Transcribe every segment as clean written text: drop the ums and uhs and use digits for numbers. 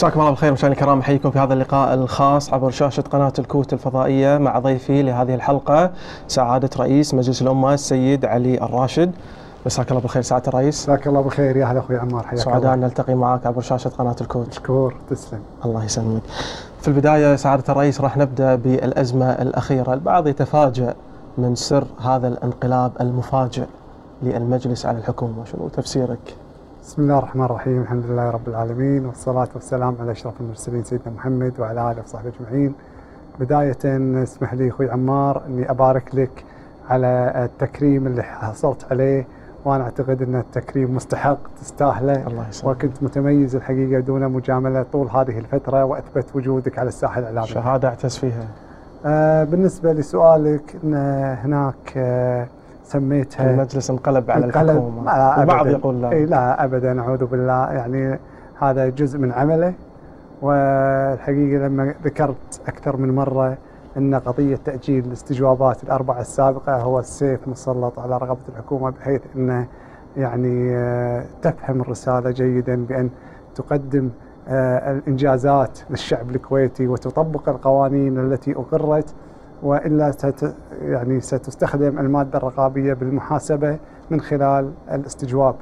مساكم الله بالخير مشاهدينا الكرام، احييكم في هذا اللقاء الخاص عبر شاشة قناة الكوت الفضائية مع ضيفي لهذه الحلقة سعادة رئيس مجلس الأمة السيد علي الراشد. مساك الله بالخير سعادة الرئيس. مساك الله بالخير يا هلا اخوي عمار، حياك الله. سعداء ان نلتقي معك عبر شاشة قناة الكوت. مشكور، تسلم. الله يسلمك. في البداية سعادة الرئيس راح نبدأ بالأزمة الأخيرة، البعض يتفاجأ من سر هذا الانقلاب المفاجئ للمجلس على الحكومة، شنو تفسيرك؟ بسم الله الرحمن الرحيم، الحمد لله رب العالمين، والصلاة والسلام على أشرف المرسلين سيدنا محمد وعلى آله وصحبه أجمعين. بداية اسمح لي أخوي عمار أني أبارك لك على التكريم اللي حصلت عليه، وأنا أعتقد أن التكريم مستحق تستاهله. الله يسلمك. وكنت متميز الحقيقة دون مجاملة طول هذه الفترة، وأثبت وجودك على الساحة الإعلامية. شهادة أعتز فيها. بالنسبة لسؤالك، أن هناك سميتها المجلس انقلب على الحكومة، البعض يقول لا. لا أبدا، أعوذ بالله، يعني هذا جزء من عمله. والحقيقة لما ذكرت أكثر من مرة أن قضية تأجيل الاستجوابات الأربعة السابقة هو السيف مسلط على رقبة الحكومة، بحيث أنه يعني تفهم الرسالة جيدا بأن تقدم الإنجازات للشعب الكويتي وتطبق القوانين التي أقرت، وإلا يعني ستستخدم المادة الرقابية بالمحاسبة من خلال الاستجواب.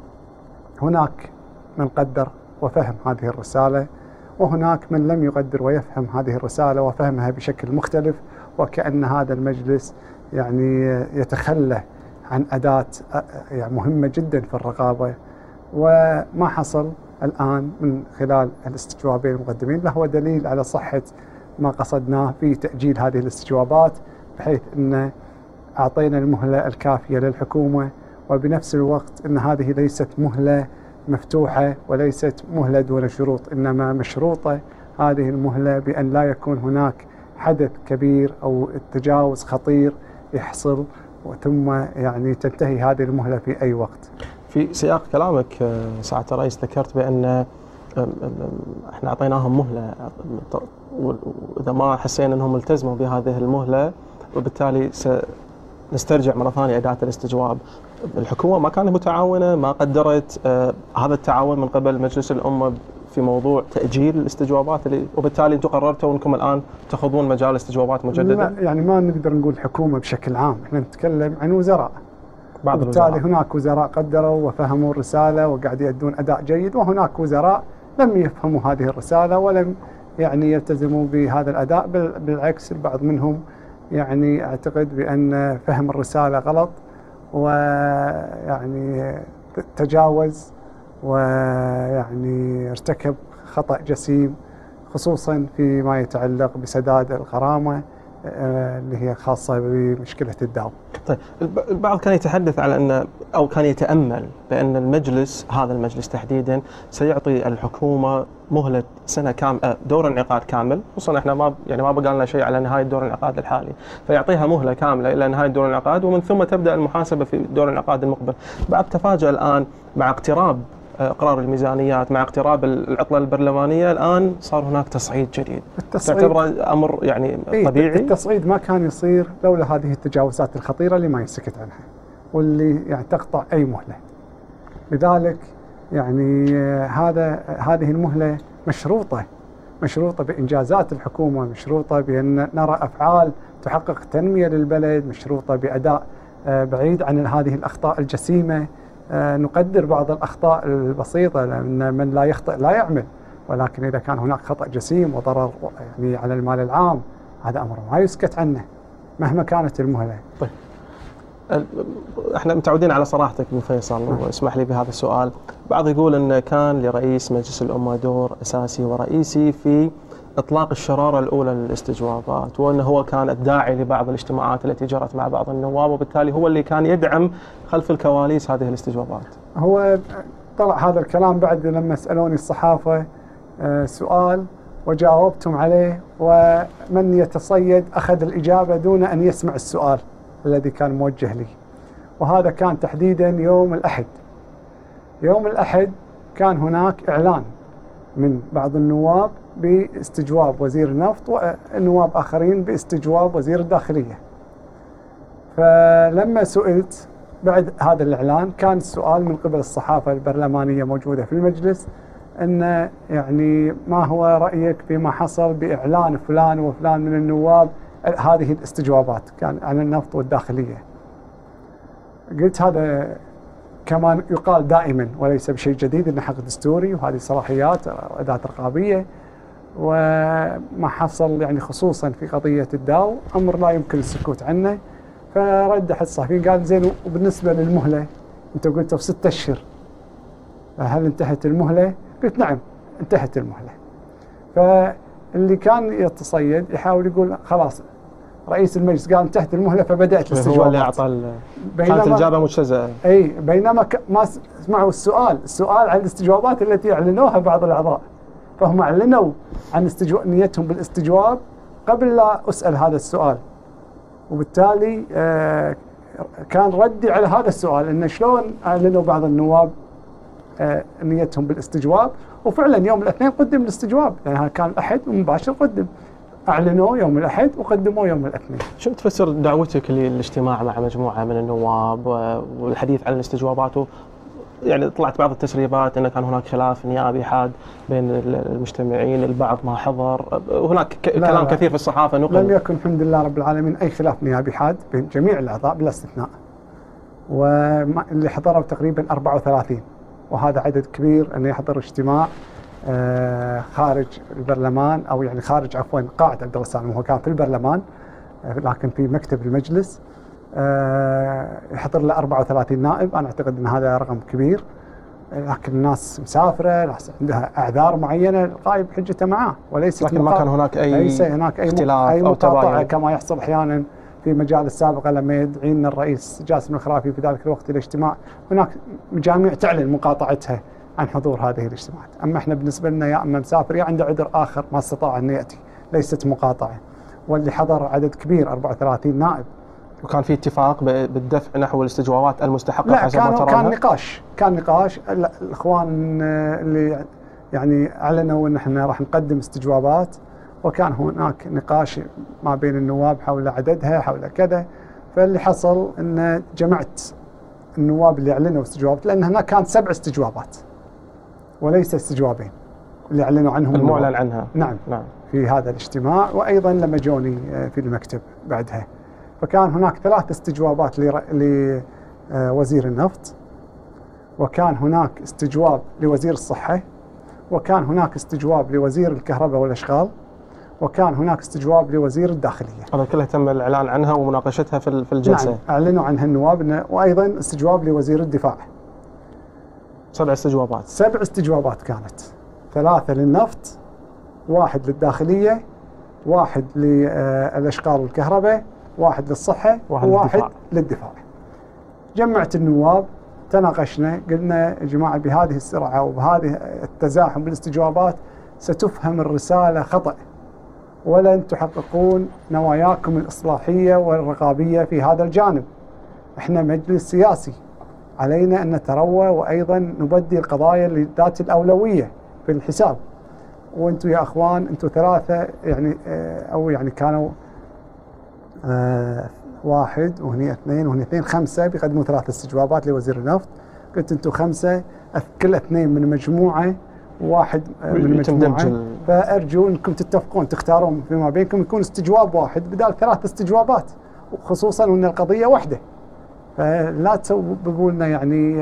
هناك من قدر وفهم هذه الرسالة، وهناك من لم يقدر ويفهم هذه الرسالة وفهمها بشكل مختلف، وكأن هذا المجلس يعني يتخلى عن أداة يعني مهمة جدا في الرقابة. وما حصل الآن من خلال الاستجوابين المقدمين له دليل على صحة ما قصدناه في تأجيل هذه الاستجوابات، بحيث أن أعطينا المهلة الكافية للحكومة، وبنفس الوقت أن هذه ليست مهلة مفتوحة وليست مهلة دون شروط، إنما مشروطة هذه المهلة بأن لا يكون هناك حدث كبير أو تجاوز خطير يحصل ثم يعني تنتهي هذه المهلة في أي وقت. في سياق كلامك سعادة الرئيس ذكرت بأن احنا اعطيناهم مهله، واذا ما حسينا انهم التزموا بهذه المهله وبالتالي سنسترجع مره ثانيه اداه الاستجواب. الحكومه ما كانت متعاونه، ما قدرت هذا التعاون من قبل مجلس الامه في موضوع تاجيل الاستجوابات وبالتالي انتم قررتوا انكم الان تخوضون مجال استجوابات مجدده؟ لا، يعني ما نقدر نقول الحكومه بشكل عام، احنا نتكلم عن وزراء. وبالتالي هناك وزراء قدروا وفهموا الرساله وقاعد يؤدون اداء جيد، وهناك وزراء لم يفهموا هذه الرسالة ولم يعني يلتزموا بهذا الأداء، بالعكس البعض منهم يعني أعتقد بأن فهم الرسالة غلط، ويعني تجاوز ويعني ارتكب خطأ جسيم، خصوصا فيما يتعلق بسداد الغرامة اللي هي خاصة بمشكلة الداو. طيب، البعض كان يتحدث على أن أو كان يتأمل بأن المجلس، هذا المجلس تحديدا، سيعطي الحكومة مهلة سنة كاملة، دور انعقاد كامل، خصوصا احنا ما بقى لنا شيء على نهاية دور الانعقاد الحالي، فيعطيها مهلة كاملة إلى نهاية دور الانعقاد، ومن ثم تبدأ المحاسبة في دور الانعقاد المقبل. بعد تفاجأ الآن مع اقتراب قرار الميزانيات، مع اقتراب العطلة البرلمانية، الآن صار هناك تصعيد جديد. تعتبر أمر يعني طبيعي؟ التصعيد ما كان يصير لولا هذه التجاوزات الخطيرة اللي ما يسكت عنها واللي يعني تقطع أي مهلة. لذلك يعني هذه المهلة مشروطة بإنجازات الحكومة، مشروطة بأن نرى أفعال تحقق تنمية للبلد، مشروطة بأداء بعيد عن هذه الأخطاء الجسيمة. نقدر بعض الأخطاء البسيطة، لأن من لا يخطئ لا يعمل، ولكن إذا كان هناك خطأ جسيم وضرر يعني على المال العام، هذا أمر ما يسكت عنه مهما كانت المهلة. طيب، احنا متعودين على صراحتك ابو فيصل، واسمح لي بهذا السؤال. بعض يقول ان كان لرئيس مجلس الامه دور اساسي ورئيسي في اطلاق الشراره الاولى للاستجوابات، وانه هو كان الداعي لبعض الاجتماعات التي جرت مع بعض النواب، وبالتالي هو اللي كان يدعم خلف الكواليس هذه الاستجوابات. هو طلع هذا الكلام بعد لما سالوني الصحافه سؤال وجاوبتم عليه، ومن يتصيد اخذ الاجابه دون ان يسمع السؤال الذي كان موجه لي. وهذا كان تحديدا يوم الأحد. يوم الأحد كان هناك إعلان من بعض النواب باستجواب وزير النفط، ونواب آخرين باستجواب وزير الداخلية. فلما سئلت بعد هذا الإعلان، كان السؤال من قبل الصحافة البرلمانية موجودة في المجلس، أن يعني ما هو رأيك فيما حصل بإعلان فلان وفلان من النواب هذه الاستجوابات كان عن النفط والداخلية. قلت هذا كما يقال دائما وليس بشيء جديد، أنه حق دستوري وهذه صلاحيات أداة رقابية، وما حصل يعني خصوصا في قضية الداو أمر لا يمكن السكوت عنه. فرد أحد الصحفيين قال زين وبالنسبة للمهلة أنت قلتوا في 6 أشهر، هل انتهت المهلة؟ قلت نعم انتهت المهلة. فاللي كان يتصيد يحاول يقول خلاص رئيس المجلس قال انتهت المهلة فبدأت الاستجوابات. هو اللي أعطى كانت الإجابة مجتزأة. أي بينما ما سمعوا السؤال عن الاستجوابات التي أعلنوها بعض الأعضاء، فهم أعلنوا عن نيتهم بالاستجواب قبل لا أسأل هذا السؤال، وبالتالي كان ردي على هذا السؤال إن شلون أعلنوا بعض النواب نيتهم بالاستجواب، وفعلا يوم الاثنين قدم الاستجواب، يعني كان الأحد مباشر قدم، أعلنوا يوم الأحد وقدموا يوم الاثنين. شو تفسر دعوتك للاجتماع مع مجموعة من النواب والحديث عن الاستجوابات؟ يعني طلعت بعض التسريبات أن كان هناك خلاف نيابي حاد بين المجتمعين، البعض ما حضر، هناك كلام كثير في الصحافة نقل. لم يكن الحمد لله رب العالمين أي خلاف نيابي حاد بين جميع الأعضاء بلا استثناء، واللي حضروا تقريبا 34، وهذا عدد كبير أن يحضر اجتماع خارج البرلمان، أو يعني خارج عفوا قاعة عبد الله السالم، وهو كان في البرلمان لكن في مكتب المجلس يحضر له 34 نائب. أنا أعتقد أن هذا رقم كبير، لكن الناس مسافرة، ناس عندها أعذار معينة، القائد بحجته معاه، لكن ما كان هناك ليس هناك أي مقاطعة كما يحصل أحيانا في مجالس سابقة لما يدعينا الرئيس جاسم الخرافي في ذلك الوقت الاجتماع، هناك مجاميع تعلن مقاطعتها عن حضور هذه الاجتماعات. أما إحنا بالنسبة لنا يا أما مسافر يا عنده عذر آخر ما استطاع أن يأتي، ليست مقاطعة. واللي حضر عدد كبير 34 نائب. وكان في اتفاق بالدفع نحو الاستجوابات المستحقة حسب ما تراها؟ كان نقاش الإخوان اللي يعني أعلنوا أن احنا راح نقدم استجوابات، وكان هناك نقاش ما بين النواب حول عددها حول كذا. فاللي حصل أن جمعت النواب اللي أعلنوا استجوابات، لأن هناك كان 7 استجوابات وليس استجوابين اللي أعلنوا عنهم المعلن عنها. نعم في هذا الاجتماع، وأيضا لما جوني في المكتب بعدها. فكان هناك 3 استجوابات لوزير النفط، وكان هناك استجواب لوزير الصحة، وكان هناك استجواب لوزير الكهرباء والأشغال، وكان هناك استجواب لوزير الداخلية. هذا كلها تم الإعلان عنها ومناقشتها في الجلسة. نعم أعلنوا عنها النواب، وأيضا استجواب لوزير الدفاع. 7 استجوابات. 7 استجوابات كانت، 3 للنفط، 1 للداخلية، 1 للأشغال والكهرباء، 1 للصحة، و1 للدفاع. جمعت النواب، تناقشنا، قلنا يا جماعة بهذه السرعة وبهذه التزاحم بالاستجوابات ستفهم الرسالة خطأ، ولن تحققون نواياكم الإصلاحية والرقابية في هذا الجانب. احنا مجلس سياسي، علينا أن نتروى وأيضا نبدي القضايا ذات الأولوية في الحساب. وانتم يا أخوان انتم 3 يعني أو يعني كانوا 1 وهني 2 وهني 2 5 بيقدموا 3 استجوابات لوزير النفط. قلت انتم 5 كل 2 من مجموعة و1 من مجموعة، فأرجو أنكم تتفقون تختارون فيما بينكم يكون استجواب واحد بدال 3 استجوابات، وخصوصا أن القضية واحدة، فلا تسببوا لنا يعني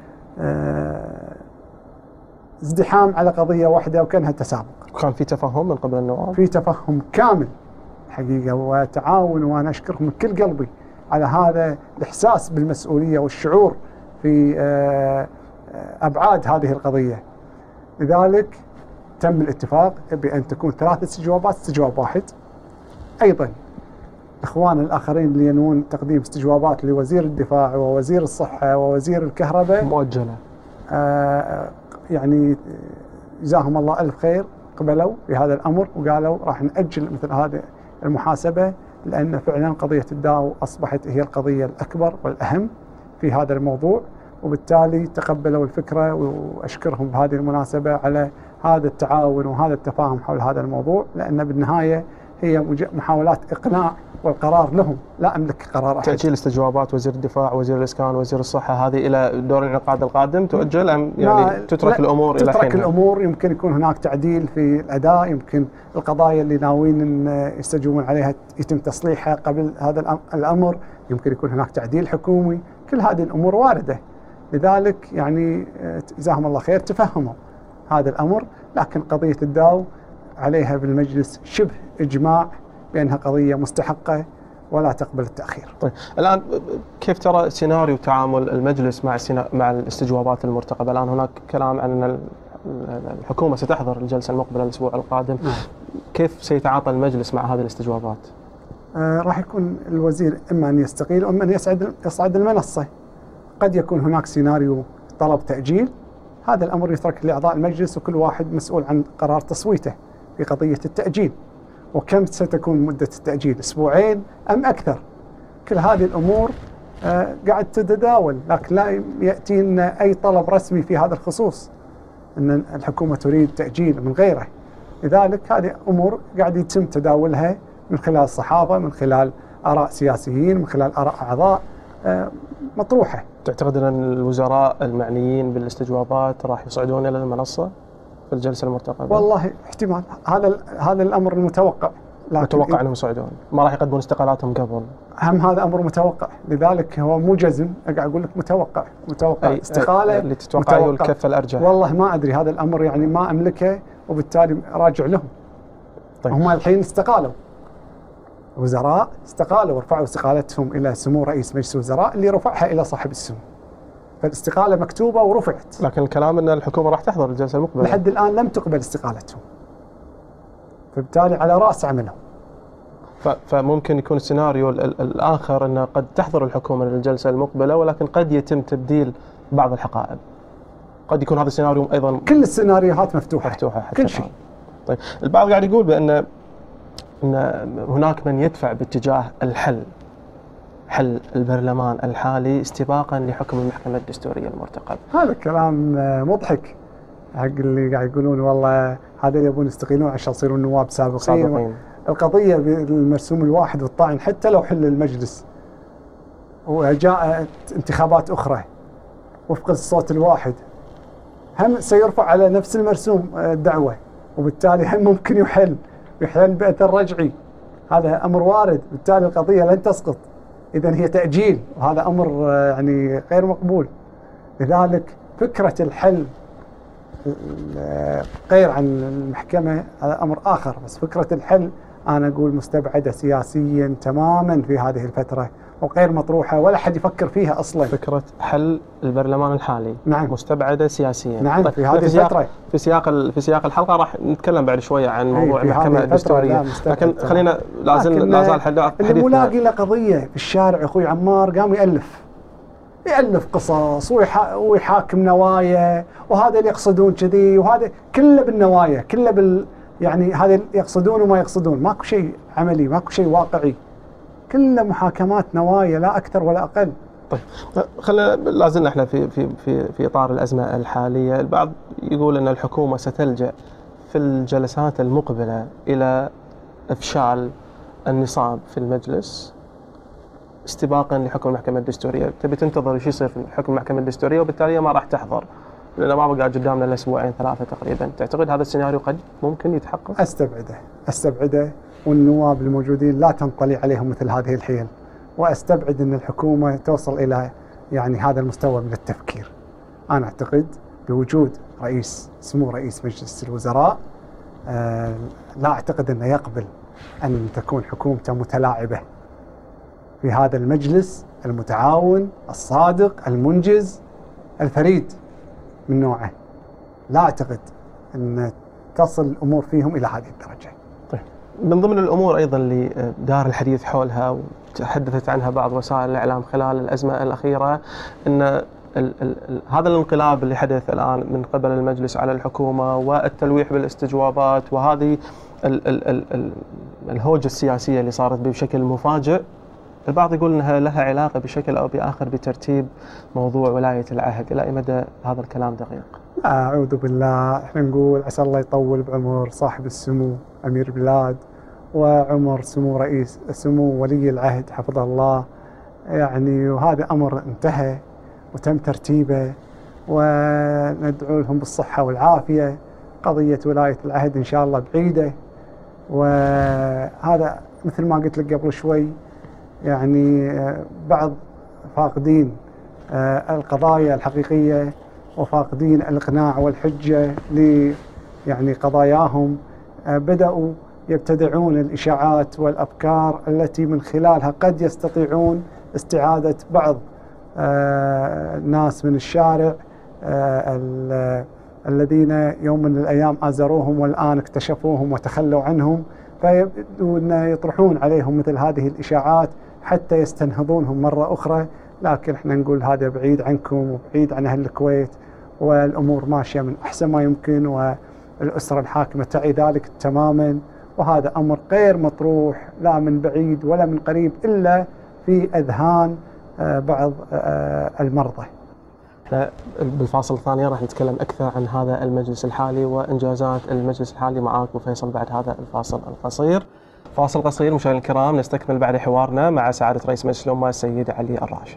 ازدحام على قضية واحدة وكأنها تسابق. وكان في تفهم من قبل النواب؟ في تفهم كامل حقيقة وتعاون، وأنا أشكرهم من كل قلبي على هذا الإحساس بالمسؤولية والشعور في أبعاد هذه القضية. لذلك تم الاتفاق بأن تكون 3 استجوابات، استجواب واحد. أيضا إخوان الآخرين اللي ينوون تقديم استجوابات لوزير الدفاع ووزير الصحة ووزير الكهرباء مؤجلة، يعني جزاهم الله ألف خير، قبلوا بهذا الأمر وقالوا راح نأجل مثل هذه المحاسبة، لأن فعلا قضية الداو أصبحت هي القضية الأكبر والأهم في هذا الموضوع، وبالتالي تقبلوا الفكرة. وأشكرهم بهذه المناسبة على هذا التعاون وهذا التفاهم حول هذا الموضوع، لأن بالنهاية هي محاولات إقناع والقرار لهم، لا أملك قرار أحد. تأجيل استجوابات وزير الدفاع، وزير الإسكان، وزير الصحة، هذه إلى دور الانعقاد القادم تؤجل أم يعني تترك الأمور إلى حين؟ تترك الأمور، يمكن يكون هناك تعديل في الأداء، يمكن القضايا اللي ناويين أن يستجوبون عليها يتم تصليحها قبل هذا الأمر، يمكن يكون هناك تعديل حكومي، كل هذه الأمور واردة. لذلك يعني جزاهم الله خير تفهموا هذا الأمر، لكن قضية الداو عليها بالمجلس شبه إجماع بأنها قضية مستحقة ولا تقبل التأخير. طيب الآن كيف ترى سيناريو تعامل المجلس مع الاستجوابات المرتقبة؟ الآن هناك كلام عن أن الحكومة ستحضر الجلسة المقبلة الأسبوع القادم. كيف سيتعاطى المجلس مع هذه الاستجوابات؟ راح يكون الوزير إما أن يستقيل وإما أن يصعد المنصة. قد يكون هناك سيناريو طلب تأجيل، هذا الأمر يترك لأعضاء المجلس وكل واحد مسؤول عن قرار تصويته في قضية التأجيل. وكم ستكون مدة التأجيل؟ أسبوعين أم أكثر؟ كل هذه الأمور قاعد تتداول، لكن لا يأتينا أي طلب رسمي في هذا الخصوص أن الحكومة تريد تأجيل من غيره. لذلك هذه أمور قاعد يتم تداولها من خلال الصحافة، من خلال آراء سياسيين، من خلال آراء أعضاء مطروحة. تعتقد أن الوزراء المعنيين بالاستجوابات راح يصعدون إلى المنصة في الجلسة المرتقبة؟ والله احتمال، هذا الأمر المتوقع. متوقع أنهم يصعدون، ما راح يقدمون استقالاتهم قبل؟ هذا أمر متوقع، لذلك هو مو جزم، قاعد أقول لك متوقع استقالة اللي تتوقع هو الكفة الأرجح. والله ما أدري، هذا الأمر يعني ما أملكه، وبالتالي راجع لهم. طيب. هم الحين استقالوا، وزراء استقالوا ورفعوا استقالتهم إلى سمو رئيس مجلس الوزراء اللي رفعها إلى صاحب السمو، فالاستقالة مكتوبة ورفعت. لكن الكلام أن الحكومة راح تحضر الجلسة المقبلة. لحد الآن لم تقبل استقالتهم، فبالتالي على رأس عملهم. فممكن يكون السيناريو الآخر أن قد تحضر الحكومة للجلسة المقبلة، ولكن قد يتم تبديل بعض الحقائب. قد يكون هذا السيناريو أيضا. كل السيناريوهات مفتوحة حتى كل شيء. طيب البعض قاعد يقول بأن هناك من يدفع باتجاه حل البرلمان الحالي استباقا لحكم المحكمة الدستورية المرتقب. هذا كلام مضحك حق اللي قاعد يقولون والله هذا يبون يستقيلون عشان يصيرون نواب سابقين. القضية بالمرسوم الواحد والطاعن، حتى لو حل المجلس وجاءت انتخابات أخرى وفق الصوت الواحد، هم سيرفع على نفس المرسوم الدعوة، وبالتالي هم ممكن يحل بأثر رجعي. هذا أمر وارد، بالتالي القضية لن تسقط. إذن هي تأجيل، وهذا أمر يعني غير مقبول. لذلك فكرة الحل غير عن المحكمة هذا أمر آخر، بس فكرة الحل أنا أقول مستبعدة سياسيا تماما في هذه الفترة، وغير مطروحة ولا حد يفكر فيها أصلا. فكرة حل البرلمان الحالي نعم مستبعدة سياسيا. نعم طيب في هذه الفترة. في سياق الحلقة راح نتكلم بعد شوية عن موضوع المحكمة الدستورية، لكن خلينا لا زال حديثنا. اللي ملاقي له قضية في الشارع أخوي عمار قام يألف قصص ويحاكم نوايا، وهذا اللي يقصدون كذي، وهذا كله بالنوايا، كله يعني هذا يقصدون وما يقصدون، ماكو شيء عملي، ماكو شيء واقعي، كله محاكمات نوايا لا أكثر ولا أقل. طيب خلينا لا زلنا احنا في إطار الأزمة الحالية. البعض يقول أن الحكومة ستلجأ في الجلسات المقبلة إلى إفشال النصاب في المجلس استباقا لحكم المحكمة الدستورية. تبي تنتظر ايش يصير في حكم المحكمة الدستورية، وبالتالي ما راح تحضر لأنه ما بقى قدامنا إلا أسبوعين 3 تقريبا. تعتقد هذا السيناريو قد ممكن يتحقق؟ أستبعده، والنواب الموجودين لا تنطلي عليهم مثل هذه الحيل، وأستبعد أن الحكومة توصل إلى يعني هذا المستوى من التفكير. أنا أعتقد بوجود سمو رئيس مجلس الوزراء لا أعتقد أنه يقبل أن تكون حكومته متلاعبة في هذا المجلس المتعاون الصادق المنجز الفريد من نوعه. لا أعتقد أن تصل الأمور فيهم إلى هذه الدرجة. طيب من ضمن الأمور أيضا اللي دار الحديث حولها وتحدثت عنها بعض وسائل الإعلام خلال الأزمة الأخيرة أن هذا الانقلاب اللي حدث الآن من قبل المجلس على الحكومة والتلويح بالاستجوابات وهذه الهوجة السياسية اللي صارت بشكل مفاجئ، البعض يقول أنها لها علاقة بشكل أو بآخر بترتيب موضوع ولاية العهد. إلى أي مدى هذا الكلام دقيق؟ أعوذ بالله، احنا نقول عسى الله يطول بعمر صاحب السمو أمير البلاد وعمر سمو ولي العهد حفظه الله، يعني وهذا أمر انتهى وتم ترتيبه، وندعو لهم بالصحة والعافية. قضية ولاية العهد إن شاء الله بعيدة، وهذا مثل ما قلت لك قبل شوي، يعني بعض فاقدين القضايا الحقيقية وفاقدين الإقناع والحجة يعني قضاياهم، بدأوا يبتدعون الإشاعات والأفكار التي من خلالها قد يستطيعون استعادة بعض الناس من الشارع الذين يوم من الأيام آزروهم والآن اكتشفوهم وتخلوا عنهم، فيبدون يطرحون عليهم مثل هذه الإشاعات حتى يستنهضونهم مرة أخرى. لكن احنا نقول هذا بعيد عنكم وبعيد عن أهل الكويت، والأمور ماشية من أحسن ما يمكن، والأسرة الحاكمة تعي ذلك تماما، وهذا أمر غير مطروح لا من بعيد ولا من قريب إلا في أذهان بعض المرضى. بالفاصل الثاني راح نتكلم أكثر عن هذا المجلس الحالي وإنجازات المجلس الحالي معاك أبو فيصل بعد هذا الفاصل القصير. فاصل قصير مشاهدينا الكرام، نستكمل بعد حوارنا مع سعادة رئيس مجلس الأمة السيد علي الراشد.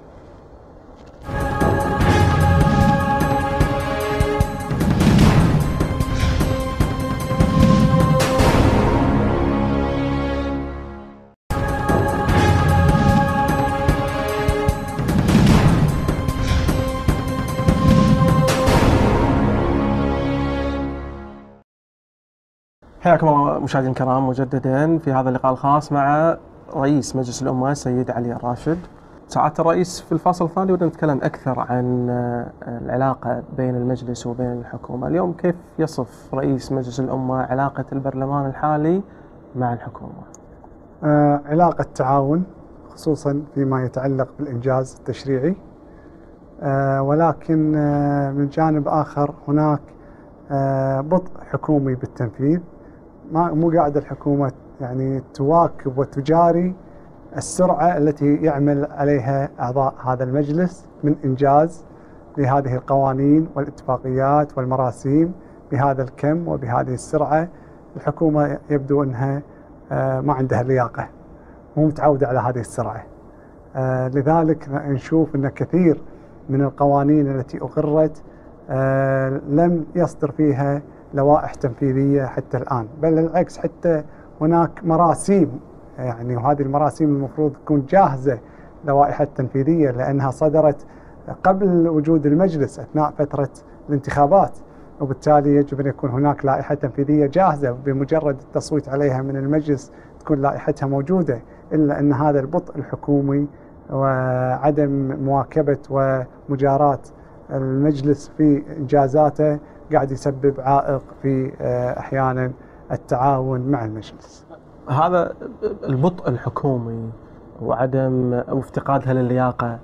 حياكم الله مشاهدينا الكرام مجددا في هذا اللقاء الخاص مع رئيس مجلس الأمة السيد علي الراشد. سعادة الرئيس، في الفاصل الثاني بدنا نتكلم أكثر عن العلاقة بين المجلس وبين الحكومة. اليوم كيف يصف رئيس مجلس الأمة علاقة البرلمان الحالي مع الحكومة؟ علاقة تعاون، خصوصا فيما يتعلق بالإنجاز التشريعي، ولكن من جانب آخر هناك بطء حكومي بالتنفيذ. مو قاعدة الحكومة يعني تواكب وتجاري السرعة التي يعمل عليها أعضاء هذا المجلس من إنجاز لهذه القوانين والاتفاقيات والمراسيم بهذا الكم وبهذه السرعة. الحكومة يبدو أنها ما عندها لياقة، مو متعودة على هذه السرعة، لذلك نشوف أن كثير من القوانين التي أقرت لم يصدر فيها لوائح تنفيذية حتى الآن، بل العكس، حتى هناك مراسيم، يعني وهذه المراسيم المفروض تكون جاهزة لوائح التنفيذية لأنها صدرت قبل وجود المجلس أثناء فترة الانتخابات، وبالتالي يجب أن يكون هناك لائحة تنفيذية جاهزة بمجرد التصويت عليها من المجلس تكون لائحتها موجودة. إلا أن هذا البطء الحكومي وعدم مواكبة ومجاراة المجلس في إنجازاته قاعد يسبب عائق في أحيانا التعاون مع المجلس. هذا البطء الحكومي وعدم أو افتقادها للياقة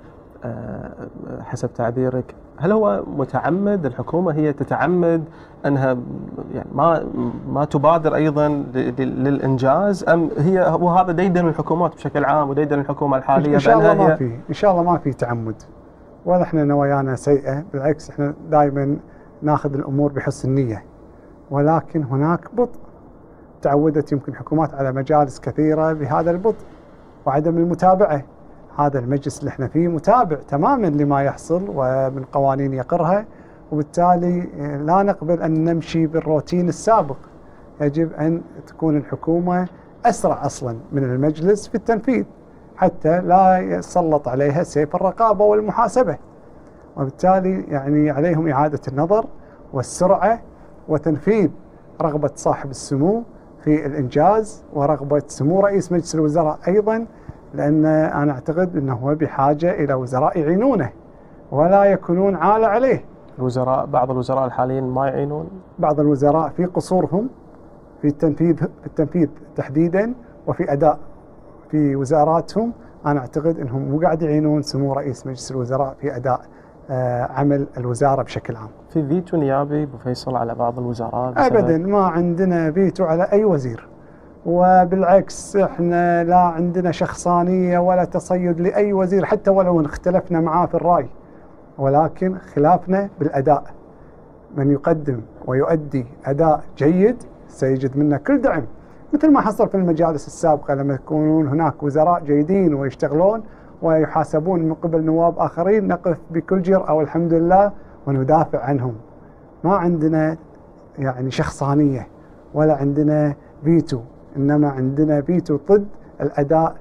حسب تعبيرك، هل هو متعمد؟ الحكومة هي تتعمد أنها يعني ما تبادر أيضا للإنجاز، أم هو هذا ديدن الحكومات بشكل عام وديدن الحكومة الحالية؟ إن شاء الله ما في، إن شاء الله ما في تعمد، ولا احنا نوايانا سيئة، بالعكس احنا دائما ناخذ الأمور بحسن نية، ولكن هناك بطء. تعودت يمكن حكومات على مجالس كثيرة بهذا البطء وعدم المتابعة. هذا المجلس اللي احنا فيه متابع تماما لما يحصل ومن قوانين يقرها، وبالتالي لا نقبل أن نمشي بالروتين السابق. يجب أن تكون الحكومة أسرع أصلا من المجلس في التنفيذ حتى لا يسلط عليها سيف الرقابة والمحاسبة، وبالتالي يعني عليهم إعادة النظر والسرعة وتنفيذ رغبة صاحب السمو في الإنجاز ورغبة سمو رئيس مجلس الوزراء أيضا، لأن أنا أعتقد أنه هو بحاجة إلى وزراء يعينونه ولا يكونون عالة عليه. بعض الوزراء الحاليين ما يعينون، بعض الوزراء في قصورهم في التنفيذ تحديدا وفي أداء في وزاراتهم. أنا أعتقد أنهم مو قاعد يعينون سمو رئيس مجلس الوزراء في أداء عمل الوزارة بشكل عام. في فيتو نيابي أبو فيصل على بعض الوزارات؟ أبدا ما عندنا فيتو على أي وزير، وبالعكس احنا لا عندنا شخصانية ولا تصيد لأي وزير حتى ولو اختلفنا معاه في الرأي، ولكن خلافنا بالأداء. من يقدم ويؤدي أداء جيد سيجد منا كل دعم، مثل ما حصل في المجالس السابقة لما يكونون هناك وزراء جيدين ويشتغلون ويحاسبون من قبل نواب آخرين، نقف بكل جرأة والحمد لله وندافع عنهم. ما عندنا يعني شخصانية ولا عندنا فيتو، إنما عندنا فيتو ضد الأداء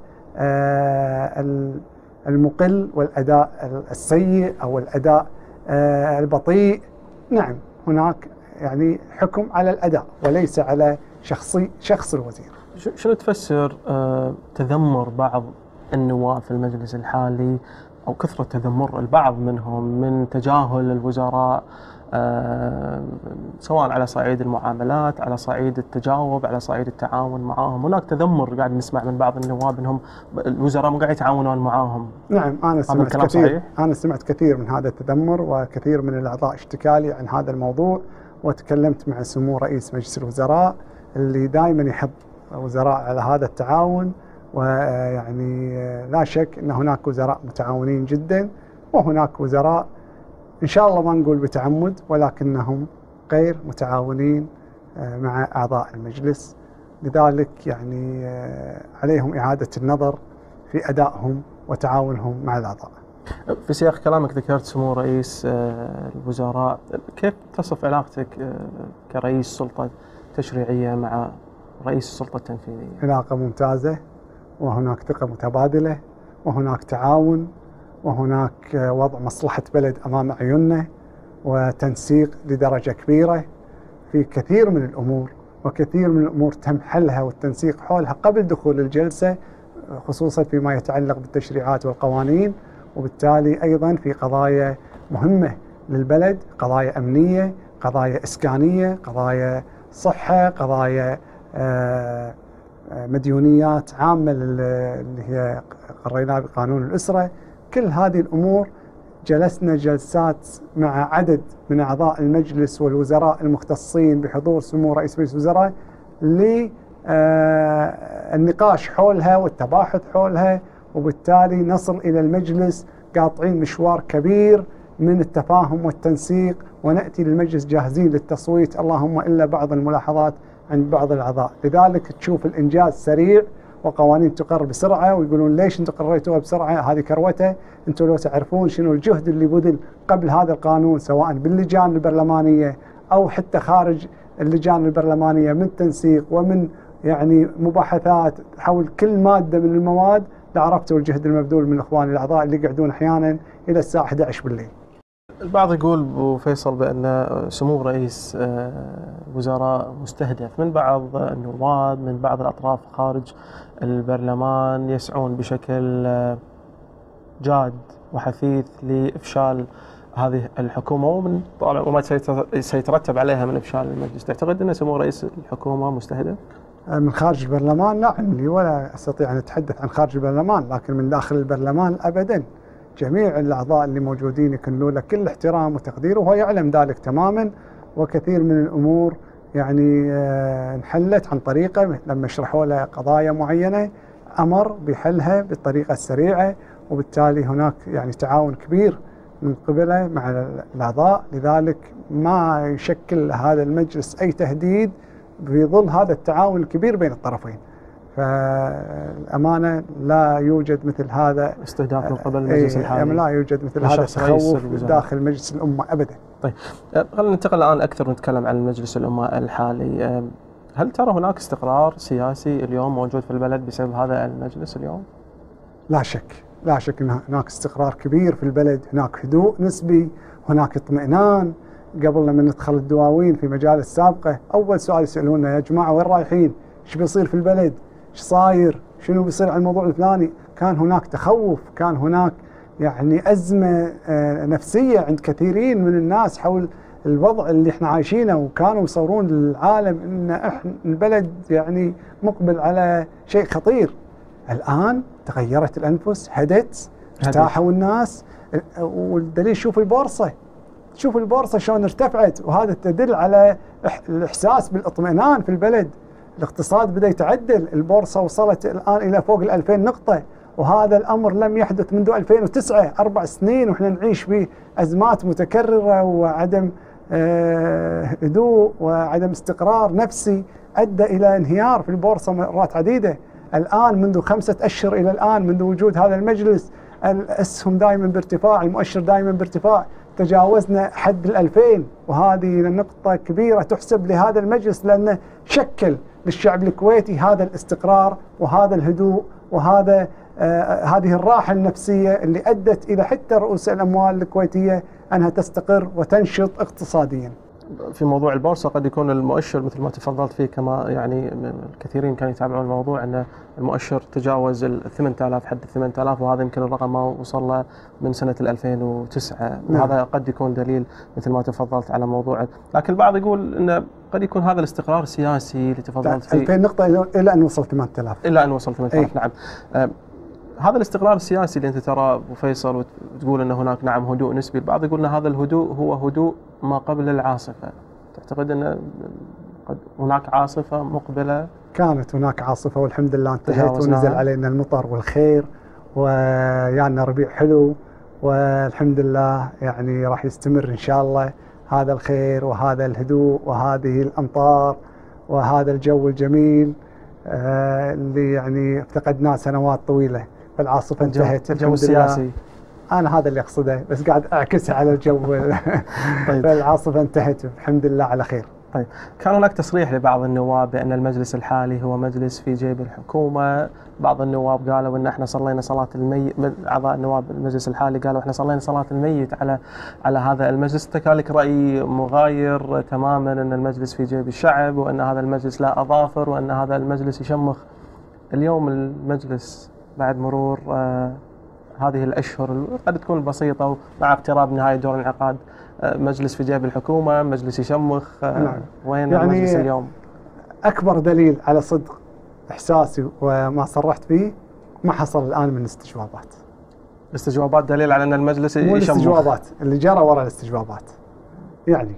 المقل والأداء السيء أو الأداء البطيء. نعم هناك يعني حكم على الأداء وليس على شخص الوزير. شنو تفسر تذمر بعض النواب في المجلس الحالي أو كثرة تذمر البعض منهم من تجاهل الوزراء سواء على صعيد المعاملات، على صعيد التجاوب، على صعيد التعاون معاهم؟ هناك تذمر قاعد نسمع من بعض النواب انهم الوزراء مو قاعد يتعاونون معاهم. نعم انا سمعت كثير من هذا التذمر، وكثير من الاعضاء اشتكى لي عن هذا الموضوع، وتكلمت مع سمو رئيس مجلس الوزراء اللي دائما يحض وزراء على هذا التعاون. ويعني لا شك ان هناك وزراء متعاونين جدا، وهناك وزراء إن شاء الله ما نقول بتعمد ولكنهم غير متعاونين مع أعضاء المجلس. لذلك يعني عليهم إعادة النظر في أدائهم وتعاونهم مع الأعضاء. في سياق كلامك ذكرت سمو رئيس الوزراء، كيف تصف علاقتك كرئيس سلطة تشريعية مع رئيس السلطة التنفيذية؟ علاقة ممتازة، وهناك ثقة متبادلة، وهناك تعاون، وهناك وضع مصلحة بلد أمام عيوننا، وتنسيق لدرجة كبيرة في كثير من الأمور، وكثير من الأمور تم حلها والتنسيق حولها قبل دخول الجلسة، خصوصا فيما يتعلق بالتشريعات والقوانين، وبالتالي أيضا في قضايا مهمة للبلد، قضايا أمنية، قضايا إسكانية، قضايا صحة، قضايا مديونيات عامة اللي هي قريناها بقانون الأسرة. كل هذه الأمور جلسنا جلسات مع عدد من أعضاء المجلس والوزراء المختصين بحضور سمو رئيس مجلس الوزراء للنقاش حولها والتباحث حولها، وبالتالي نصل إلى المجلس قاطعين مشوار كبير من التفاهم والتنسيق، ونأتي للمجلس جاهزين للتصويت، اللهم إلا بعض الملاحظات عند بعض الأعضاء. لذلك تشوف الإنجاز سريع، وقوانين تقر بسرعة، ويقولون ليش انتم قريتوها بسرعة؟ هذه كروته. انتم لو تعرفون شنو الجهد اللي بذل قبل هذا القانون سواء باللجان البرلمانية أو حتى خارج اللجان البرلمانية من تنسيق ومن يعني مباحثات حول كل مادة من المواد، لعرفتوا الجهد المبذول من إخواني الأعضاء اللي يقعدون أحيانا إلى الساعة 11 بالليل. البعض يقول أبو فيصل بأن سمو رئيس الوزراء مستهدف من بعض النواب، من بعض الأطراف خارج البرلمان، يسعون بشكل جاد وحثيث لإفشال هذه الحكومة وما سيترتب عليها من إفشال المجلس. تعتقد أن سمو رئيس الحكومة مستهدف؟ من خارج البرلمان لا علمي، ولا أستطيع أن أتحدث عن خارج البرلمان، لكن من داخل البرلمان أبدا جميع الأعضاء اللي موجودين يكنوا له كل احترام وتقدير، وهو يعلم ذلك تماما. وكثير من الأمور يعني انحلت عن طريقه، لما شرحوا له قضايا معينة أمر بحلها بالطريقة السريعة، وبالتالي هناك يعني تعاون كبير من قبله مع الأعضاء. لذلك ما يشكل هذا المجلس أي تهديد في ظل هذا التعاون الكبير بين الطرفين. فالأمانة لا يوجد مثل هذا استهداف من قبل المجلس الحالي، لا يوجد مثل هذا التخوف داخل مجلس الأمة أبدا. طيب خلينا ننتقل الآن أكثر نتكلم عن مجلس الأمة الحالي. هل ترى هناك استقرار سياسي اليوم موجود في البلد بسبب هذا المجلس اليوم؟ لا شك، لا شك أن هناك استقرار كبير في البلد، هناك هدوء نسبي، هناك اطمئنان. قبل لما ندخل الدواوين في مجالس سابقة أول سؤال يسألونا يا جماعة وين رايحين؟ إيش بيصير في البلد؟ إيش صاير؟ شنو بيصير على الموضوع الفلاني؟ كان هناك تخوف، كان هناك يعني أزمة نفسية عند كثيرين من الناس حول الوضع اللي احنا عايشينه، وكانوا يصورون للعالم ان احنا البلد يعني مقبل على شيء خطير. الآن تغيرت الأنفس، هدت، ارتاحوا الناس، والدليل شوف البورصة، شوف البورصة شلون ارتفعت، وهذا تدل على الإحساس بالإطمئنان في البلد. الاقتصاد بدأ يتعدل، البورصة وصلت الآن إلى فوق 2000 نقطة، وهذا الأمر لم يحدث منذ 2009، 4 سنين وإحنا نعيش بأزمات متكررة وعدم هدوء وعدم استقرار نفسي. ادى الى انهيار في البورصه مرات عديده. الان منذ 5 أشهر الى الان، منذ وجود هذا المجلس، الاسهم دائما بارتفاع، المؤشر دائما بارتفاع، تجاوزنا حد 2000، وهذه نقطه كبيره تحسب لهذا المجلس، لانه شكل للشعب الكويتي هذا الاستقرار وهذا الهدوء وهذا هذه الراحه النفسيه اللي ادت الى حتى رؤوس الاموال الكويتيه انها تستقر وتنشط اقتصاديا. في موضوع البورصه قد يكون المؤشر مثل ما تفضلت فيه، كما يعني الكثيرين كانوا يتابعون الموضوع، ان المؤشر تجاوز ال 8000 حد 8000، وهذا يمكن الرقم ما وصل له من سنه 2009. وهذا قد يكون دليل مثل ما تفضلت على موضوع، لكن البعض يقول انه قد يكون هذا الاستقرار السياسي اللي تفضلت فيه 2000 نقطه الى ان وصل 8000 الى ان وصل 8000. نعم. هذا الاستقرار السياسي اللي انت ترى ابو فيصل وتقول ان هناك نعم هدوء نسبي، البعض يقول ان هذا الهدوء هو هدوء ما قبل العاصفه. تعتقد ان قد هناك عاصفه مقبله؟ كانت هناك عاصفه والحمد لله انتهت، ونزل علينا المطر والخير، ويانا ربيع حلو، والحمد لله يعني راح يستمر ان شاء الله هذا الخير وهذا الهدوء وهذه الامطار وهذا الجو الجميل اللي يعني افتقدناه سنوات طويله. فالعاصفه انتهت الجو السياسي، انا هذا اللي اقصده، بس قاعد اعكسها على الجو. طيب. فالعاصفه انتهت الحمد لله على خير. طيب، كان هناك تصريح لبعض النواب بأن المجلس الحالي هو مجلس في جيب الحكومة. بعض النواب قالوا أن احنا صلينا صلاة الميت، أعضاء النواب المجلس الحالي قالوا احنا صلينا صلاة الميت على هذا المجلس. أنت كان لك رأي مغاير تماما أن المجلس في جيب الشعب، وأن هذا المجلس لا أظافر، وأن هذا المجلس يشمخ. اليوم المجلس بعد مرور هذه الأشهر قد تكون بسيطة ومع اقتراب نهاية دور الانعقاد، مجلس في جيب الحكومة، مجلس يشمخ. نعم. وين يعني المجلس اليوم؟ أكبر دليل على صدق إحساسي وما صرحت فيه ما حصل الآن من استجوابات. الاستجوابات دليل على أن المجلس يشمخ. مو الاستجوابات اللي جرى وراء الاستجوابات. يعني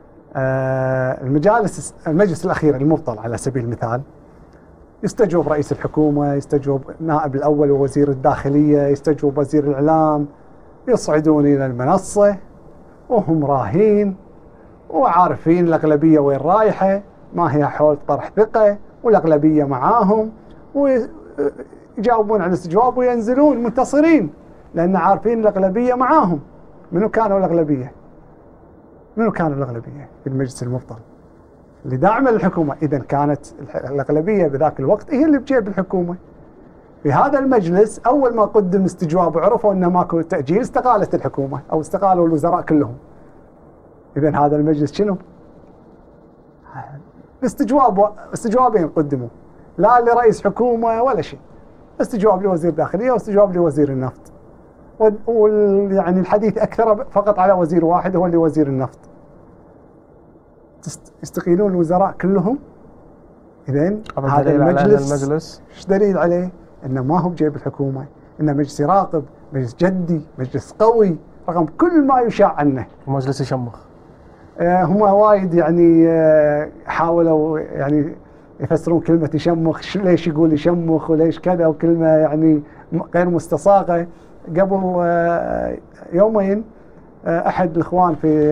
المجلس الأخير المبطل على سبيل المثال يستجوب رئيس الحكومة، يستجوب نائب الأول ووزير الداخلية، يستجوب وزير الإعلام، يصعدون إلى المنصة وهم راهين وعارفين الأغلبية وين رايحة، ما هي حول طرح ثقة، والأغلبية معاهم، ويجاوبون على الاستجواب وينزلون منتصرين لأن عارفين الأغلبية معاهم. منو كانوا الأغلبية؟ منو كانوا الأغلبية في المجلس المبطل اللي داعمة للحكومة؟ إذا كانت الأغلبية بذاك الوقت هي اللي بجيب الحكومة. في هذا المجلس أول ما قدم استجواب وعرفوا أنه ماكو تأجيل استقالت الحكومة أو استقالوا الوزراء كلهم. إذا هذا المجلس شنو؟ استجوابين قدموا، لا لرئيس حكومة ولا شيء، استجواب لوزير داخلية واستجواب لوزير النفط، يعني الحديث أكثر فقط على وزير واحد هو اللي وزير النفط. يستقيلون الوزراء كلهم. إذن هذا المجلس ايش دليل عليه؟ انه ما هو بجيب الحكومه، انه مجلس يراقب، مجلس جدي، مجلس قوي رغم كل ما يشاع عنه. ومجلس يشمخ. هم وايد يعني حاولوا يعني يفسرون كلمه يشمخ، ليش يقول يشمخ وليش كذا، وكلمه يعني غير مستصاغه. قبل يومين احد الاخوان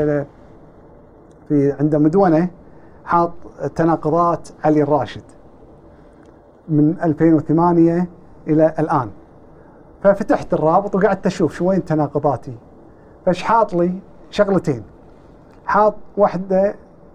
في عند مدونه حاط تناقضات علي الراشد من 2008 إلى الآن، ففتحت الرابط وقعدت أشوف شو وين تناقضاتي. فايش حاط لي؟ شغلتين. حاط واحدة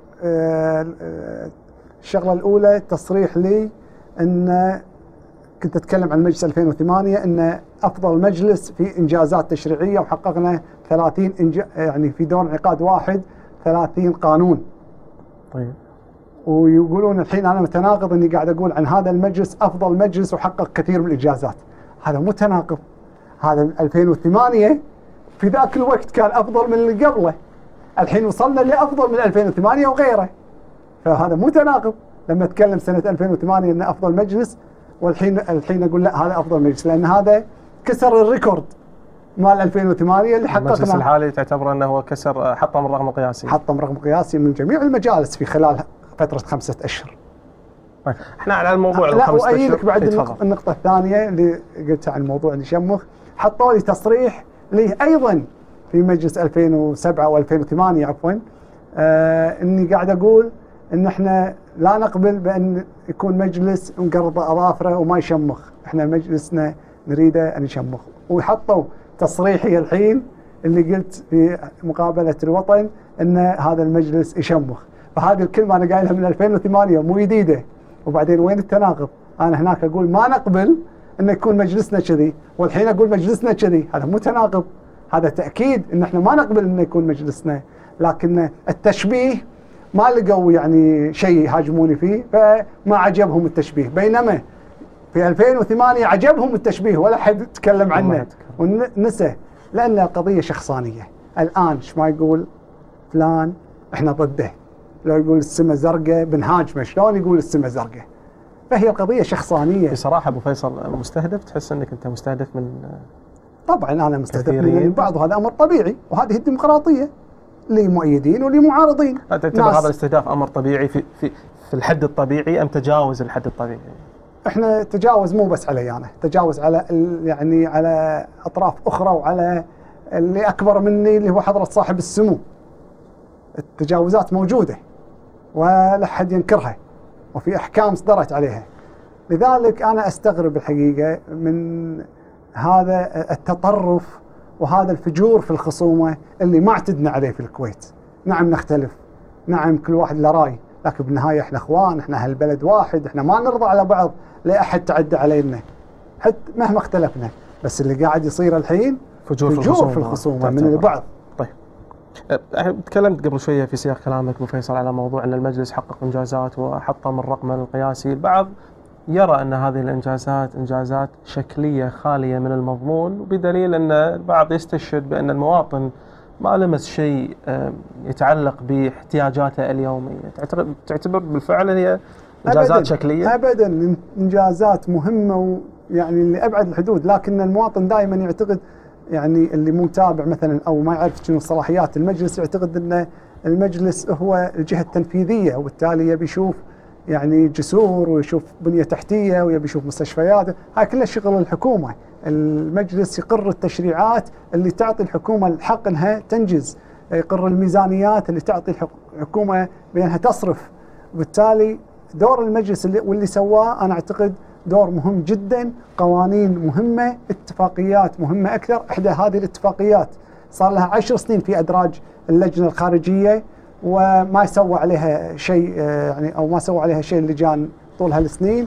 الشغلة الأولى تصريح لي أن كنت أتكلم عن مجلس 2008 أن أفضل مجلس في إنجازات تشريعية وحققنا 30 يعني في دور انعقاد واحد 30 قانون. طيب. ويقولون الحين أنا متناقض أني قاعد أقول عن هذا المجلس أفضل مجلس وحقق كثير من الإنجازات. هذا مو تناقض. هذا 2008 في ذاك الوقت كان أفضل من اللي قبله، الحين وصلنا لأفضل من 2008 وغيره. فهذا مو تناقض لما أتكلم سنة 2008 أنه أفضل مجلس، والحين أقول لا هذا أفضل مجلس، لأن هذا كسر الريكورد مال 2008 اللي حققناه. المجلس الحالي تعتبر أنه هو كسر، حطم الرقم القياسي. حطم رقم قياسي من جميع المجالس في خلال فترة 5 أشهر. احنا على الموضوع لا وأيدك بعد النقطة الثانية اللي قلتها عن موضوع الشمخ. حطوا لي تصريح لي أيضا في مجلس 2007 و 2008 عفوا، إني قاعد أقول إن إحنا لا نقبل بأن يكون مجلس مقرض أظافره وما يشمخ. احنا مجلسنا نريده أن يشمخ. ويحطوا تصريحي الحين اللي قلت في مقابلة الوطن أن هذا المجلس يشمخ، فهذه الكلمة أنا قايلها من 2008 مو جديدة. وبعدين وين التناقض؟ أنا هناك أقول ما نقبل أن يكون مجلسنا كذي، والحين أقول مجلسنا كذي. هذا مو تناقض، هذا تأكيد أن احنا ما نقبل أن يكون مجلسنا. لكن التشبيه ما لقوا يعني شيء يهاجموني فيه، فما عجبهم التشبيه. بينما في 2008 عجبهم التشبيه ولا حد تكلم عنه ونسى، لأن القضية شخصانية. الآن ايش ما يقول فلان احنا ضده، لو يقول السماء زرقاء بنهاجمه، شلون يقول السماء زرقاء؟ فهي القضية شخصانية. بصراحة أبو فيصل مستهدف، تحس أنك أنت مستهدف من طبعا أنا مستهدف من البعض، وهذا أمر طبيعي، وهذه الديمقراطية، لي مؤيدين ولي معارضين. تعتبر هذا الاستهداف أمر طبيعي في الحد الطبيعي أم تجاوز الحد الطبيعي؟ احنا تجاوز مو بس علي أنا، تجاوز على يعني على أطراف أخرى وعلى اللي أكبر مني اللي هو حضرة صاحب السمو. التجاوزات موجودة ولا حد ينكرها، وفي أحكام صدرت عليها. لذلك أنا أستغرب الحقيقة من هذا التطرف وهذا الفجور في الخصومة اللي ما اعتدنا عليه في الكويت. نعم نختلف، نعم كل واحد له رأي، لكن بالنهاية احنا اخوان، احنا اهل بلد واحد، احنا ما نرضى على بعض لا احد تعدى علينا حتى مهما اختلفنا. بس اللي قاعد يصير الحين فجور في الخصومة من البعض. طيب تكلمت قبل شوية في سياق كلامك ابو فيصل على موضوع ان المجلس حقق انجازات وحطم الرقم القياسي. البعض يرى ان هذه الانجازات انجازات شكلية خالية من المضمون، وبدليل ان البعض يستشهد بان المواطن ما لمس شيء يتعلق باحتياجاته اليومية. تعتبر بالفعل هي انجازات أبداً شكلية؟ ابدا، انجازات مهمة يعني لأبعد الحدود، لكن المواطن دائما يعتقد، يعني اللي مو متابع مثلا او ما يعرف شنو صلاحيات المجلس، يعتقد ان المجلس هو الجهة التنفيذية، وبالتالي يبي يشوف يعني جسور ويشوف بنية تحتية ويبي يشوف مستشفيات. هاي كلها شغل الحكومة. المجلس يقر التشريعات اللي تعطي الحكومة الحق انها تنجز، يقر الميزانيات اللي تعطي الحكومة بانها تصرف. وبالتالي دور المجلس واللي سواه انا اعتقد دور مهم جدا. قوانين مهمة، اتفاقيات مهمة أكثر. إحدى هذه الاتفاقيات صار لها 10 سنين في أدراج اللجنة الخارجية وما سوى عليها شيء، يعني أو ما سوى عليها شيء اللجان طول هالسنين.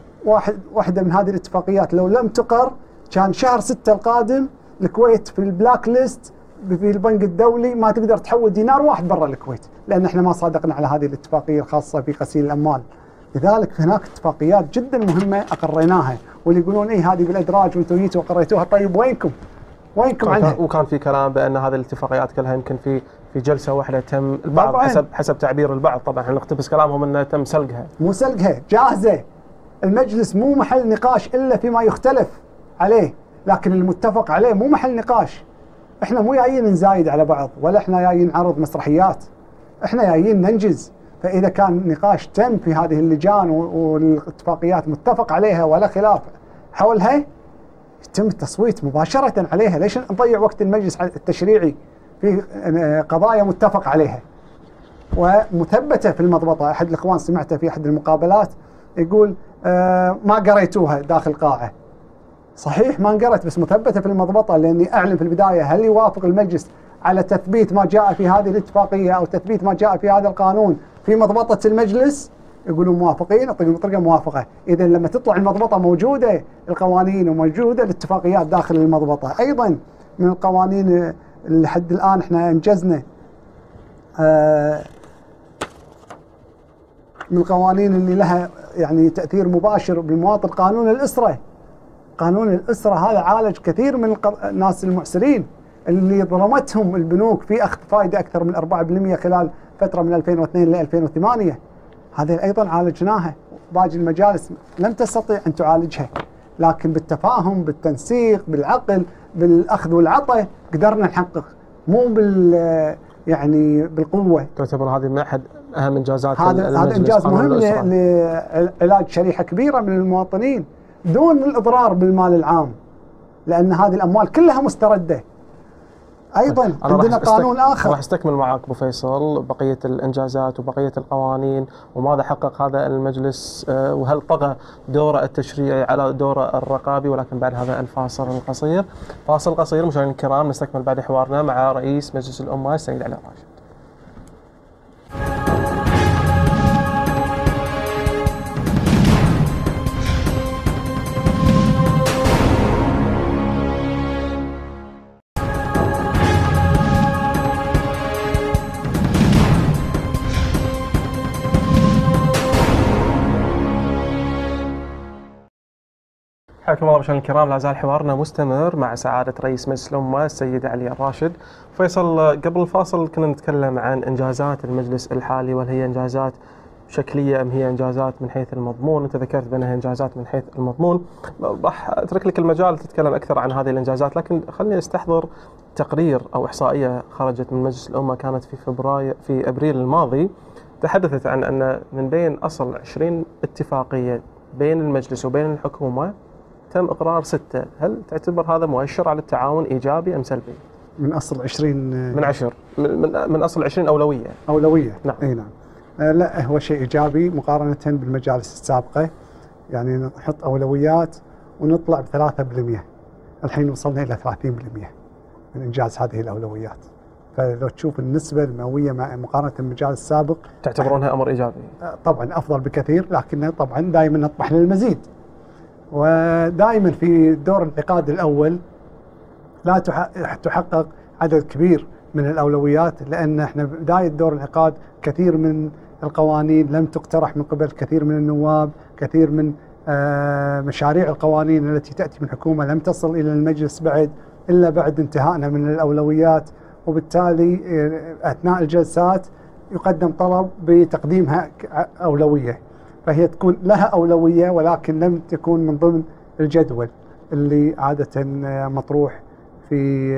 واحدة من هذه الاتفاقيات لو لم تقر كان شهر 6 القادم الكويت في البلاك ليست في البنك الدولي، ما تقدر تحول دينار واحد برا الكويت، لأن احنا ما صادقنا على هذه الاتفاقية الخاصة في غسيل الأموال. لذلك هناك اتفاقيات جدا مهمة أقريناها، واللي يقولون إيه هذه بالأدراج وأنتم جيتوا وقريتوها. طيب وينكم عنها؟ وكان في كلام بأن هذه الاتفاقيات كلها يمكن في جلسة واحدة تم البعض حسب تعبير البعض، طبعا احنا نقتبس كلامهم أنه تم سلقها. مو سلقها، جاهزة. المجلس مو محل نقاش إلا فيما يختلف عليه، لكن المتفق عليه مو محل نقاش. احنا مو جايين نزايد على بعض، ولا احنا جايين نعرض مسرحيات، احنا جايين ننجز. فإذا كان نقاش تم في هذه اللجان والاتفاقيات متفق عليها ولا خلاف حولها، يتم التصويت مباشرة عليها. ليش نضيع وقت المجلس التشريعي في قضايا متفق عليها ومثبتة في المضبطة؟ أحد الإخوان سمعته في أحد المقابلات يقول ما قريتوها داخل قاعة. صحيح ما انقرت، بس مثبتة في المضبطة، لأني أعلن في البداية هل يوافق المجلس على تثبيت ما جاء في هذه الاتفاقية أو تثبيت ما جاء في هذا القانون في مضبطة المجلس. يقولون موافقين، أعطيهم طريقة موافقة. إذا لما تطلع المضبطة موجودة القوانين وموجودة الاتفاقيات داخل المضبطة. أيضا من القوانين اللي لحد الآن احنا انجزنا، من القوانين اللي لها يعني تأثير مباشر بالمواطن قانون الأسرة. قانون الأسرة هذا عالج كثير من الناس المعسرين اللي ظلمتهم البنوك في أخذ فائدة أكثر من 4% خلال فترة من 2002 ل 2008. هذه أيضا عالجناها. باقي المجالس لم تستطيع أن تعالجها، لكن بالتفاهم، بالتنسيق، بالعقل، بالأخذ والعطاء قدرنا نحقق، مو يعني بالقوة. تعتبر هذه من أحد أهم إنجازات هذا إنجاز مهم لعلاج شريحة كبيرة من المواطنين دون الإضرار بالمال العام، لأن هذه الأموال كلها مستردة. ايضا عندنا قانون اخر. راح استكمل معك ابو فيصل بقيه الانجازات وبقيه القوانين وماذا حقق هذا المجلس، وهل طغى دوره التشريعي على دوره الرقابي، ولكن بعد هذا الفاصل القصير. فاصل قصير مشاهدينا الكرام، نستكمل بعد حوارنا مع رئيس مجلس الامه السيد علي الراشد. حياكم الله مشاهدينا الكرام، لا زال حوارنا مستمر مع سعادة رئيس مجلس الأمة السيد علي الراشد. فيصل، قبل الفاصل كنا نتكلم عن إنجازات المجلس الحالي، وهل هي إنجازات شكلية أم هي إنجازات من حيث المضمون؟ أنت ذكرت بأنها إنجازات من حيث المضمون، راح أترك لك المجال تتكلم أكثر عن هذه الإنجازات، لكن خليني أستحضر تقرير أو إحصائية خرجت من مجلس الأمة كانت في أبريل الماضي، تحدثت عن أن من بين أصل 20 اتفاقية بين المجلس وبين الحكومة تم إقرار 6. هل تعتبر هذا مؤشر على التعاون إيجابي أم سلبي؟ من أصل 20 من أصل 20 أولوية. نعم. أي نعم. لا، هو شيء إيجابي مقارنة بالمجالس السابقة. يعني نحط أولويات ونطلع ب3%، الحين وصلنا إلى 30% من إنجاز هذه الأولويات. فلو تشوف النسبة المئوية مقارنة بالمجالس السابق، تعتبرونها أمر إيجابي؟ طبعا أفضل بكثير، لكن طبعا دائما نطمح للمزيد. ودائما في دور الانعقاد الأول لا تحقق عدد كبير من الأولويات، لأن احنا بداية دور الانعقاد كثير من القوانين لم تقترح من قبل كثير من النواب، كثير من مشاريع القوانين التي تأتي من الحكومة لم تصل إلى المجلس إلا بعد انتهائنا من الأولويات، وبالتالي أثناء الجلسات يقدم طلب بتقديمها أولوية، فهي تكون لها أولوية ولكن لم تكون من ضمن الجدول اللي عادة مطروح في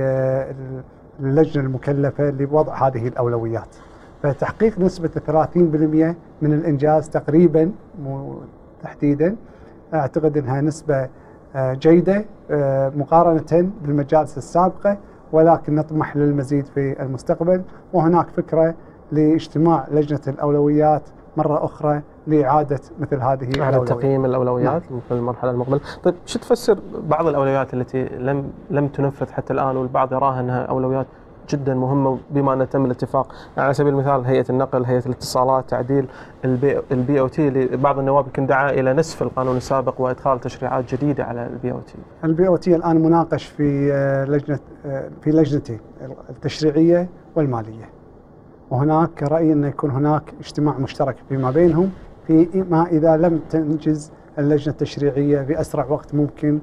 اللجنة المكلفة لوضع هذه الأولويات. فتحقيق نسبة 30% من الإنجاز تقريبا تحديدا، أعتقد أنها نسبة جيدة مقارنة بالمجالس السابقة، ولكن نطمح للمزيد في المستقبل. وهناك فكرة لاجتماع لجنة الأولويات مرة أخرى لإعادة مثل هذه الأولويات، تقييم الأولويات في المرحلة المقبلة. طيب، شو تفسر بعض الأولويات التي لم تنفذ حتى الآن، والبعض يراها أنها أولويات جدا مهمة بما أن تم الاتفاق؟ يعني على سبيل المثال هيئة النقل، هيئة الاتصالات، تعديل البي او تي، بعض النواب يمكن دعا إلى نسف القانون السابق وإدخال تشريعات جديدة على البي او تي. البي او تي الآن مناقش في لجنتين، التشريعية والمالية، وهناك رأي أن يكون هناك اجتماع مشترك فيما بينهم فيما إذا لم تنجز اللجنة التشريعية بأسرع وقت ممكن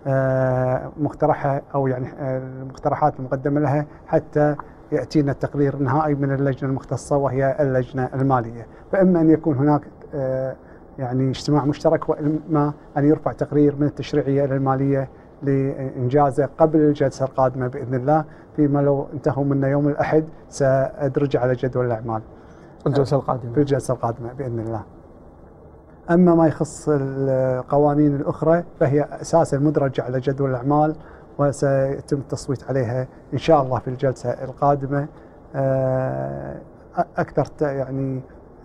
مقترحها، أو يعني المقترحات المقدمة لها، حتى يأتينا التقرير النهائي من اللجنة المختصة وهي اللجنة المالية. فإما أن يكون هناك يعني اجتماع مشترك، وإما أن يرفع تقرير من التشريعية إلى المالية لإنجازه قبل الجلسة القادمة بإذن الله، فيما لو انتهوا منا يوم الأحد سأدرج على جدول الأعمال في الجلسة القادمة بإذن الله. أما ما يخص القوانين الأخرى فهي أساسا مدرجة على جدول الأعمال، وسيتم التصويت عليها إن شاء الله في الجلسة القادمة. أكثر يعني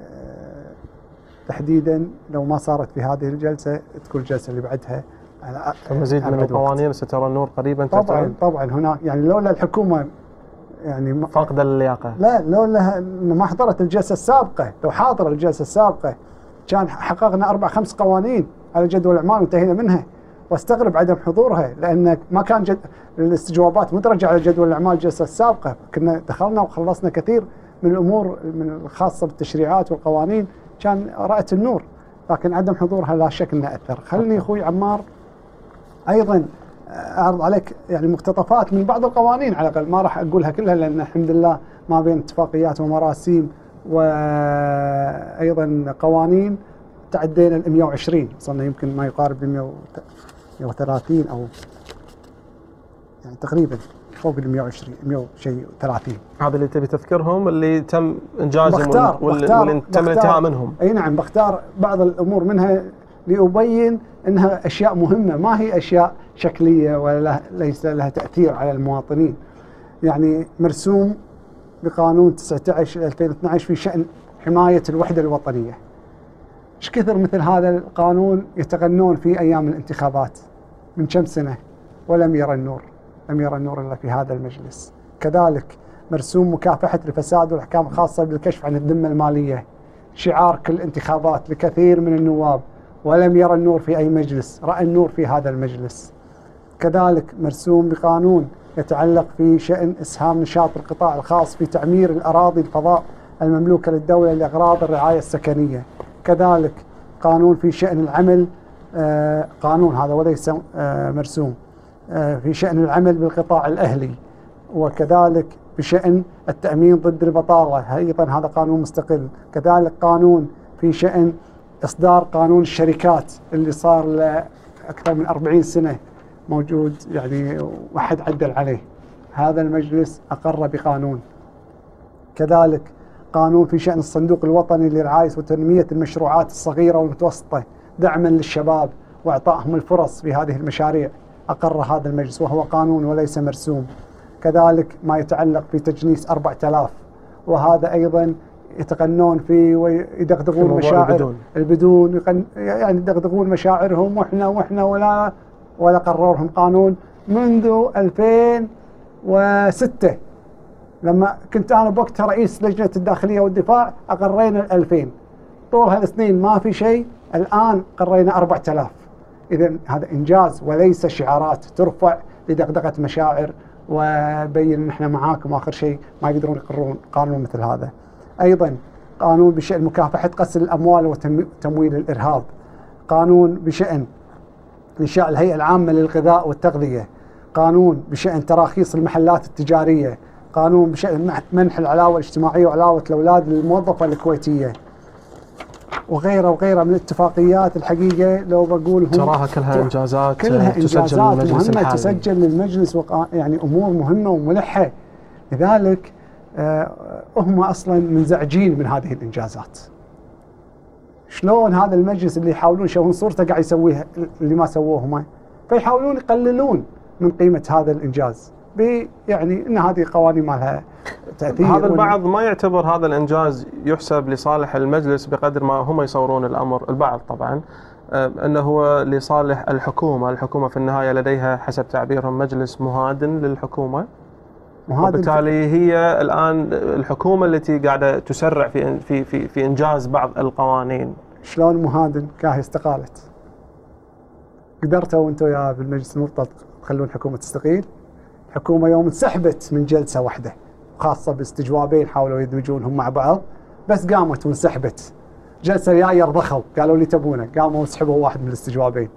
تحديدا لو ما صارت في هذه الجلسة تكون الجلسة اللي بعدها. مزيد من القوانين سترى النور قريبا. طبعا هناك يعني لولا الحكومة يعني فاقدة اللياقة، لا لولا ما حضرت الجلسة السابقة، لو حاضر الجلسة السابقة كان حققنا 4-5 قوانين على جدول الأعمال وانتهينا منها. واستغرب عدم حضورها، لأن ما كان الاستجوابات مدرجة على جدول الأعمال الجلسة السابقة، كنا دخلنا وخلصنا كثير من الأمور من الخاصة بالتشريعات والقوانين كان رأت النور، لكن عدم حضورها لا شك أنه أثر. خلني أخوي عمار أيضا أعرض عليك يعني مقتطفات من بعض القوانين، على الأقل ما راح أقولها كلها لأن الحمد لله ما بين اتفاقيات ومراسيم وأيضا قوانين تعدينا 120، وصلنا يمكن ما يقارب 130 أو يعني تقريبا فوق 120 100 شيء 30. هذا اللي تبي تذكرهم اللي تم إنجازهم واللي تم الانتهاء منهم. أي نعم، بختار بعض الأمور منها لأبين أنها أشياء مهمة، ما هي أشياء شكلية ولا ليس لها تأثير على المواطنين. يعني مرسوم بقانون 19/2012 في شأن حماية الوحدة الوطنية. ايش كثر مثل هذا القانون يتغنون في أيام الانتخابات من كم سنة ولم يرى النور، لم يرى النور إلا في هذا المجلس. كذلك مرسوم مكافحة الفساد والأحكام الخاصة بالكشف عن الذمة المالية، شعار كل انتخابات لكثير من النواب، ولم يرى النور في أي مجلس، رأى النور في هذا المجلس. كذلك مرسوم بقانون يتعلق في شأن إسهام نشاط القطاع الخاص في تعمير الأراضي الفضاء المملوكة للدولة لأغراض الرعاية السكنية. كذلك قانون في شأن العمل، قانون هذا وليس مرسوم، في شأن العمل بالقطاع الأهلي. وكذلك بشأن التأمين ضد البطالة، أيضا هذا قانون مستقل. كذلك قانون في شأن إصدار قانون الشركات اللي صار له أكثر من 40 سنة موجود، يعني وحد عدل عليه. هذا المجلس أقر بقانون. كذلك قانون في شأن الصندوق الوطني لرعاية وتنمية المشروعات الصغيرة والمتوسطة دعما للشباب وإعطائهم الفرص في هذه المشاريع، أقر هذا المجلس وهو قانون وليس مرسوم. كذلك ما يتعلق في تجنيس 4000، وهذا أيضا يتغنون فيه ويدغدغون مشاعر البدون، يعني يدغدغون مشاعرهم، وإحنا ولا قررهم قانون منذ 2006 لما كنت أنا بوقتها رئيس لجنة الداخلية والدفاع، أقرينا 2000. طول هالسنين ما في شيء، الآن قرينا 4000. إذا هذا إنجاز وليس شعارات ترفع لدغدغة مشاعر وبين ان احنا معاكم، واخر شيء ما يقدرون يقررون قانون مثل هذا. ايضا قانون بشأن مكافحة غسل الاموال وتمويل الارهاب، قانون بشأن انشاء الهيئة العامة للغذاء والتغذية، قانون بشأن تراخيص المحلات التجارية، قانون بشأن منح العلاوة الاجتماعية وعلاوة الاولاد للموظفة الكويتية، وغيره وغيره من الاتفاقيات. الحقيقة لو بقول تراها كلها إنجازات، كلها إنجازات مهمة الحالي. تسجل للمجلس، يعني أمور مهمة وملحة. لذلك هم أصلا منزعجين من هذه الإنجازات. شلون هذا المجلس اللي يحاولون يشوهون صورته قاعد يسويها اللي ما سووه هم، فيحاولون يقللون من قيمة هذا الإنجاز، يعني إن هذه قوانين ما لها تأثير. هذا البعض ما يعتبر هذا الإنجاز يحسب لصالح المجلس بقدر ما هم يصورون الأمر، البعض طبعا، أنه هو لصالح الحكومة في النهاية لديها حسب تعبيرهم مجلس مهادن للحكومة، وبالتالي هي الآن الحكومة التي قاعدة تسرع في إنجاز بعض القوانين. شلون مهادن؟ كاهي استقالت. قدرتوا أنتوا يا بالمجلس المرتضى تخلون الحكومة تستقيل؟ الحكومة يوم انسحبت من جلسة واحدة، خاصة باستجوابين حاولوا يدمجونهم مع بعض، بس قامت وانسحبت. جلسة الجاية رضخوا قالوا لي تبونه، قاموا وسحبوا واحد من الاستجوابين،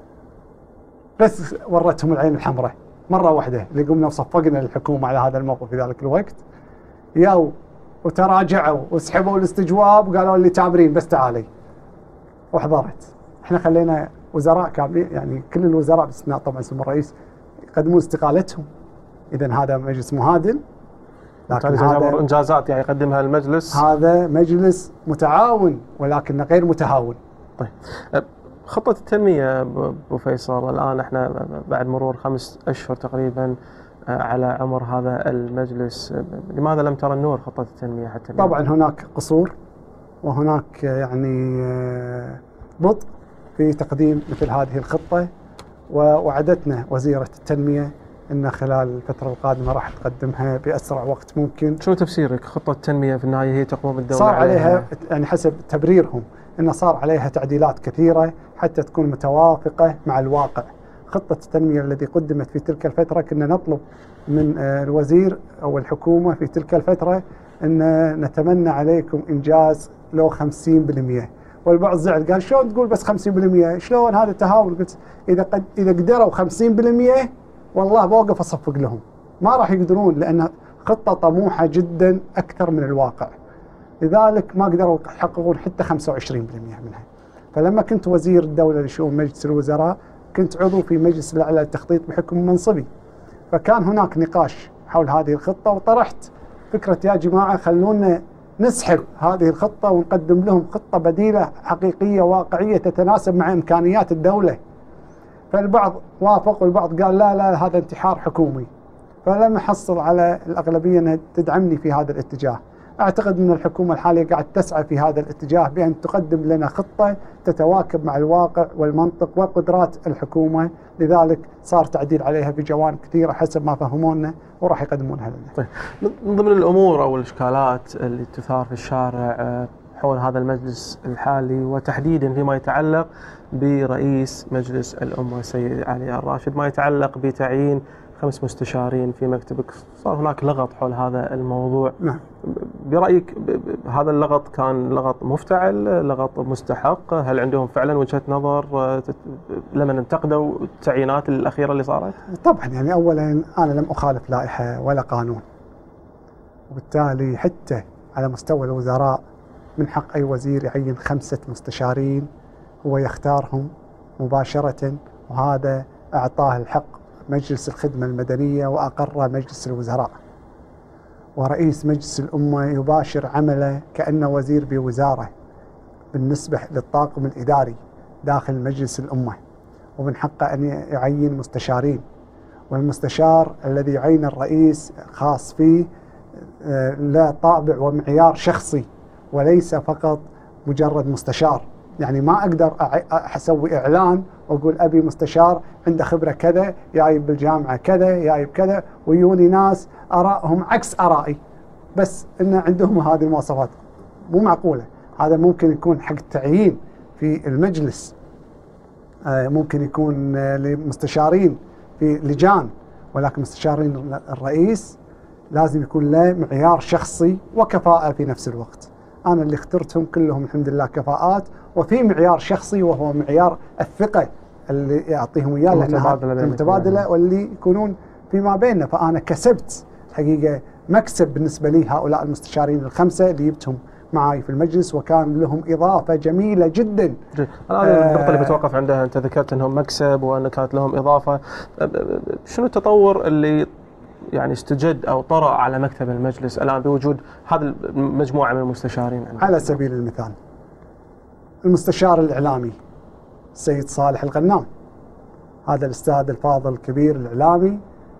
بس ورتهم العين الحمراء مرة واحدة اللي قمنا وصفقنا للحكومة على هذا الموقف في ذلك الوقت. ياو وتراجعوا وسحبوا الاستجواب وقالوا لي تامرين بس تعالي، وحضرت. احنا خلينا وزراء كاملين، يعني كل الوزراء باستثناء طبعا سمو الرئيس يقدمون استقالتهم. إذا هذا مجلس مهادن، لكن هذا إنجازات يعني يقدمها المجلس. هذا مجلس متعاون ولكن غير متهاون. طيب، خطة التنمية أبو فيصل، الآن احنا بعد مرور 5 أشهر تقريبا على عمر هذا المجلس، لماذا لم ترى النور خطة التنمية حتى اليوم؟ طبعا هناك قصور وهناك يعني بطء في تقديم مثل هذه الخطة، ووعدتنا وزيرة التنمية أن خلال الفترة القادمة راح تقدمها بأسرع وقت ممكن. شو تفسيرك؟ خطة التنمية في النهاية هي تقوم الدولة صار عليها يعني حسب تبريرهم أن صار عليها تعديلات كثيرة حتى تكون متوافقة مع الواقع. خطة التنمية التي قدمت في تلك الفترة كنا نطلب من الوزير أو الحكومة في تلك الفترة أن نتمنى عليكم إنجاز لو 50%، والبعض زعل قال شلون تقول بس 50%؟ شلون هذا تهاون؟ قلت إذا قدروا 50% والله بوقف أصفق لهم، ما راح يقدرون لأن خطة طموحة جدا أكثر من الواقع، لذلك ما قدروا يحققون حتى 25% منها. فلما كنت وزير الدولة لشؤون مجلس الوزراء كنت عضو في مجلس الأعلى للتخطيط بحكم منصبي، فكان هناك نقاش حول هذه الخطة، وطرحت فكرة يا جماعة خلونا نسحب هذه الخطة ونقدم لهم خطة بديلة حقيقية واقعية تتناسب مع إمكانيات الدولة. فالبعض وافق والبعض قال لا هذا انتحار حكومي. فلم أحصل على الأغلبية أنها تدعمني في هذا الاتجاه. أعتقد أن الحكومة الحالية قاعد تسعى في هذا الاتجاه بأن تقدم لنا خطة تتواكب مع الواقع والمنطق وقدرات الحكومة، لذلك صار تعديل عليها بجوانب كثيرة حسب ما فهمونا وراح يقدمونها لنا. طيب، من ضمن الأمور أو الإشكالات اللي تثار في الشارع حول هذا المجلس الحالي، وتحديدا فيما يتعلق برئيس مجلس الأمة السيد علي الراشد، ما يتعلق بتعيين 5 مستشارين في مكتبك، صار هناك لغط حول هذا الموضوع. نعم. برأيك هذا اللغط كان لغط مفتعل، لغط مستحق؟ هل عندهم فعلا وجهة نظر لما انتقدوا التعيينات الأخيرة اللي صارت؟ طبعا يعني أولا أنا لم أخالف لائحة ولا قانون، وبالتالي حتى على مستوى الوزراء من حق أي وزير يعين 5 مستشارين هو يختارهم مباشرة، وهذا أعطاه الحق مجلس الخدمة المدنية وأقر مجلس الوزراء. ورئيس مجلس الأمة يباشر عمله كأنه وزير بوزارة بالنسبة للطاقم الإداري داخل مجلس الأمة، ومن حقه أن يعين مستشارين، والمستشار الذي يعين الرئيس خاص فيه لا طابع ومعيار شخصي وليس فقط مجرد مستشار. يعني ما أقدر أسوي إعلان وأقول أبي مستشار عنده خبرة كذا، جايب بالجامعة كذا، جايب كذا، ويوني ناس آرائهم عكس آرائي بس إن عندهم هذه المواصفات. مو معقولة. هذا ممكن يكون حق تعيين في المجلس، ممكن يكون لمستشارين في لجان، ولكن مستشارين الرئيس لازم يكون له معيار شخصي وكفاءة في نفس الوقت. أنا اللي اخترتهم كلهم الحمد لله كفاءات، وفي معيار شخصي وهو معيار الثقة اللي يعطيهم إياه المتبادلة واللي يكونون فيما بيننا. فأنا كسبت حقيقة مكسب بالنسبة لي هؤلاء المستشارين ال5 اللي جبتهم معي في المجلس، وكان لهم إضافة جميلة جدا. هذه النقطة اللي بتوقف عندها. أنت ذكرت أنهم مكسب وأن كانت لهم إضافة. شنو التطور اللي يعني استجد أو طرأ على مكتب المجلس الآن بوجود هذه المجموعة من المستشارين؟ على سبيل المثال المستشار الإعلامي السيد صالح الغنام، هذا الأستاذ الفاضل الكبير الإعلامي،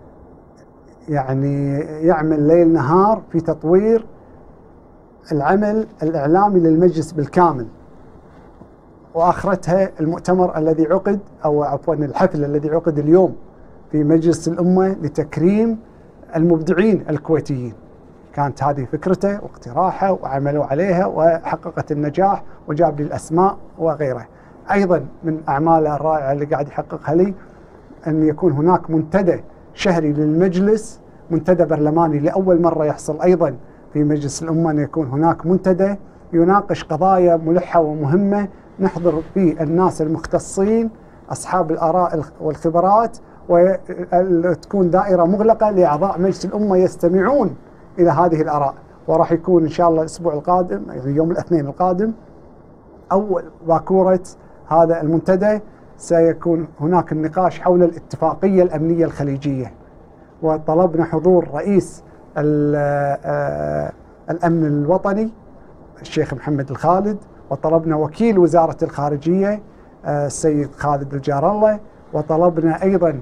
يعني يعمل ليل نهار في تطوير العمل الإعلامي للمجلس بالكامل. وآخرتها المؤتمر الذي عقد، أو عفوا الحفل الذي عقد اليوم في مجلس الأمة لتكريم المبدعين الكويتيين. كانت هذه فكرته واقتراحه وعملوا عليها وحققت النجاح، وجاب لي الأسماء وغيره. أيضا من أعماله الرائعة اللي قاعد يحققها لي أن يكون هناك منتدى شهري للمجلس، منتدى برلماني لأول مرة يحصل أيضا في مجلس الأمة، أن يكون هناك منتدى يناقش قضايا ملحة ومهمة، نحضر فيه الناس المختصين أصحاب الآراء والخبرات، وتكون دائرة مغلقة لأعضاء مجلس الأمة يستمعون إلى هذه الآراء. وراح يكون إن شاء الله الأسبوع القادم، يعني يوم الاثنين القادم، أول باكورة هذا المنتدى سيكون هناك النقاش حول الاتفاقية الأمنية الخليجية. وطلبنا حضور رئيس الأمن الوطني الشيخ محمد الخالد، وطلبنا وكيل وزارة الخارجية السيد خالد الجار الله، وطلبنا أيضا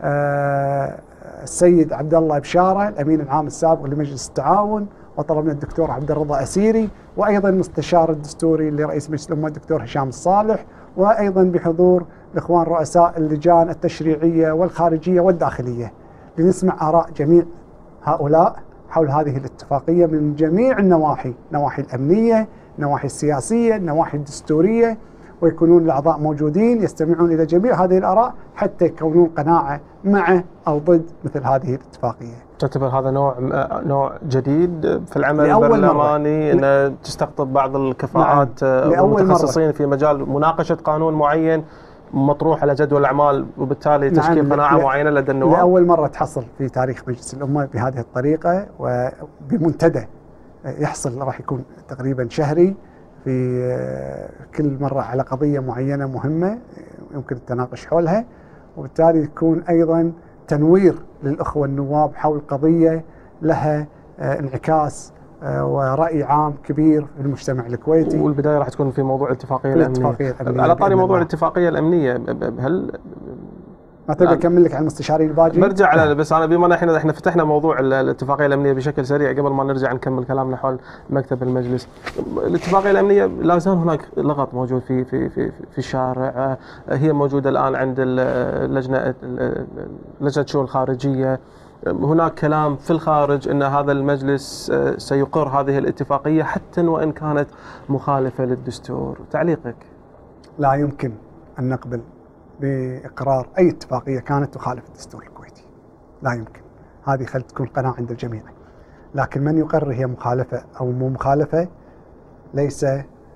السيد عبد الله بشارة الأمين العام السابق لمجلس التعاون، وطلبنا الدكتور عبد الرضا أسيري، وأيضا المستشار الدستوري لرئيس مجلس الأمة الدكتور هشام الصالح، وأيضا بحضور الإخوان رؤساء اللجان التشريعية والخارجية والداخلية، لنسمع آراء جميع هؤلاء حول هذه الاتفاقية من جميع النواحي، النواحي الأمنية، النواحي السياسية، النواحي الدستورية، ويكونون الأعضاء موجودين يستمعون إلى جميع هذه الآراء حتى يكونون قناعة مع أو ضد مثل هذه الاتفاقية. تعتبر هذا نوع جديد في العمل البرلماني، أن تستقطب بعض الكفاءات والمتخصصين في مجال مناقشة قانون معين مطروح على جدول الأعمال، وبالتالي تشكيل قناعة معينة لدى النواب؟ لأول مرة تحصل في تاريخ مجلس الأمة بهذه الطريقة، وبمنتدى يحصل راح يكون تقريبا شهري، في كل مرة على قضية معينة مهمة يمكن التناقش حولها، وبالتالي يكون أيضا تنوير للأخوة النواب حول قضية لها انعكاس ورأي عام كبير في المجتمع الكويتي. والبداية راح تكون في موضوع الاتفاقية الأمنية. على طاري موضوع الاتفاقية الأمنية، هل ما تبي اكمل لك عن المستشارين الباجي؟ برجع على بس انا بما احنا فتحنا موضوع الاتفاقيه الامنيه بشكل سريع قبل ما نرجع نكمل كلامنا حول مكتب المجلس. الاتفاقيه الامنيه لا زال هناك لغط موجود في الشارع، هي موجوده الان عند لجنه الشؤون الخارجيه. هناك كلام في الخارج ان هذا المجلس سيقر هذه الاتفاقيه حتى وان كانت مخالفه للدستور. تعليقك؟ لا يمكن ان نقبل بإقرار أي اتفاقية كانت تخالف الدستور الكويتي، لا يمكن. هذه خلت تكون قناعة عند الجميع. لكن من يقرر هي مخالفة أو مو مخالفة ليس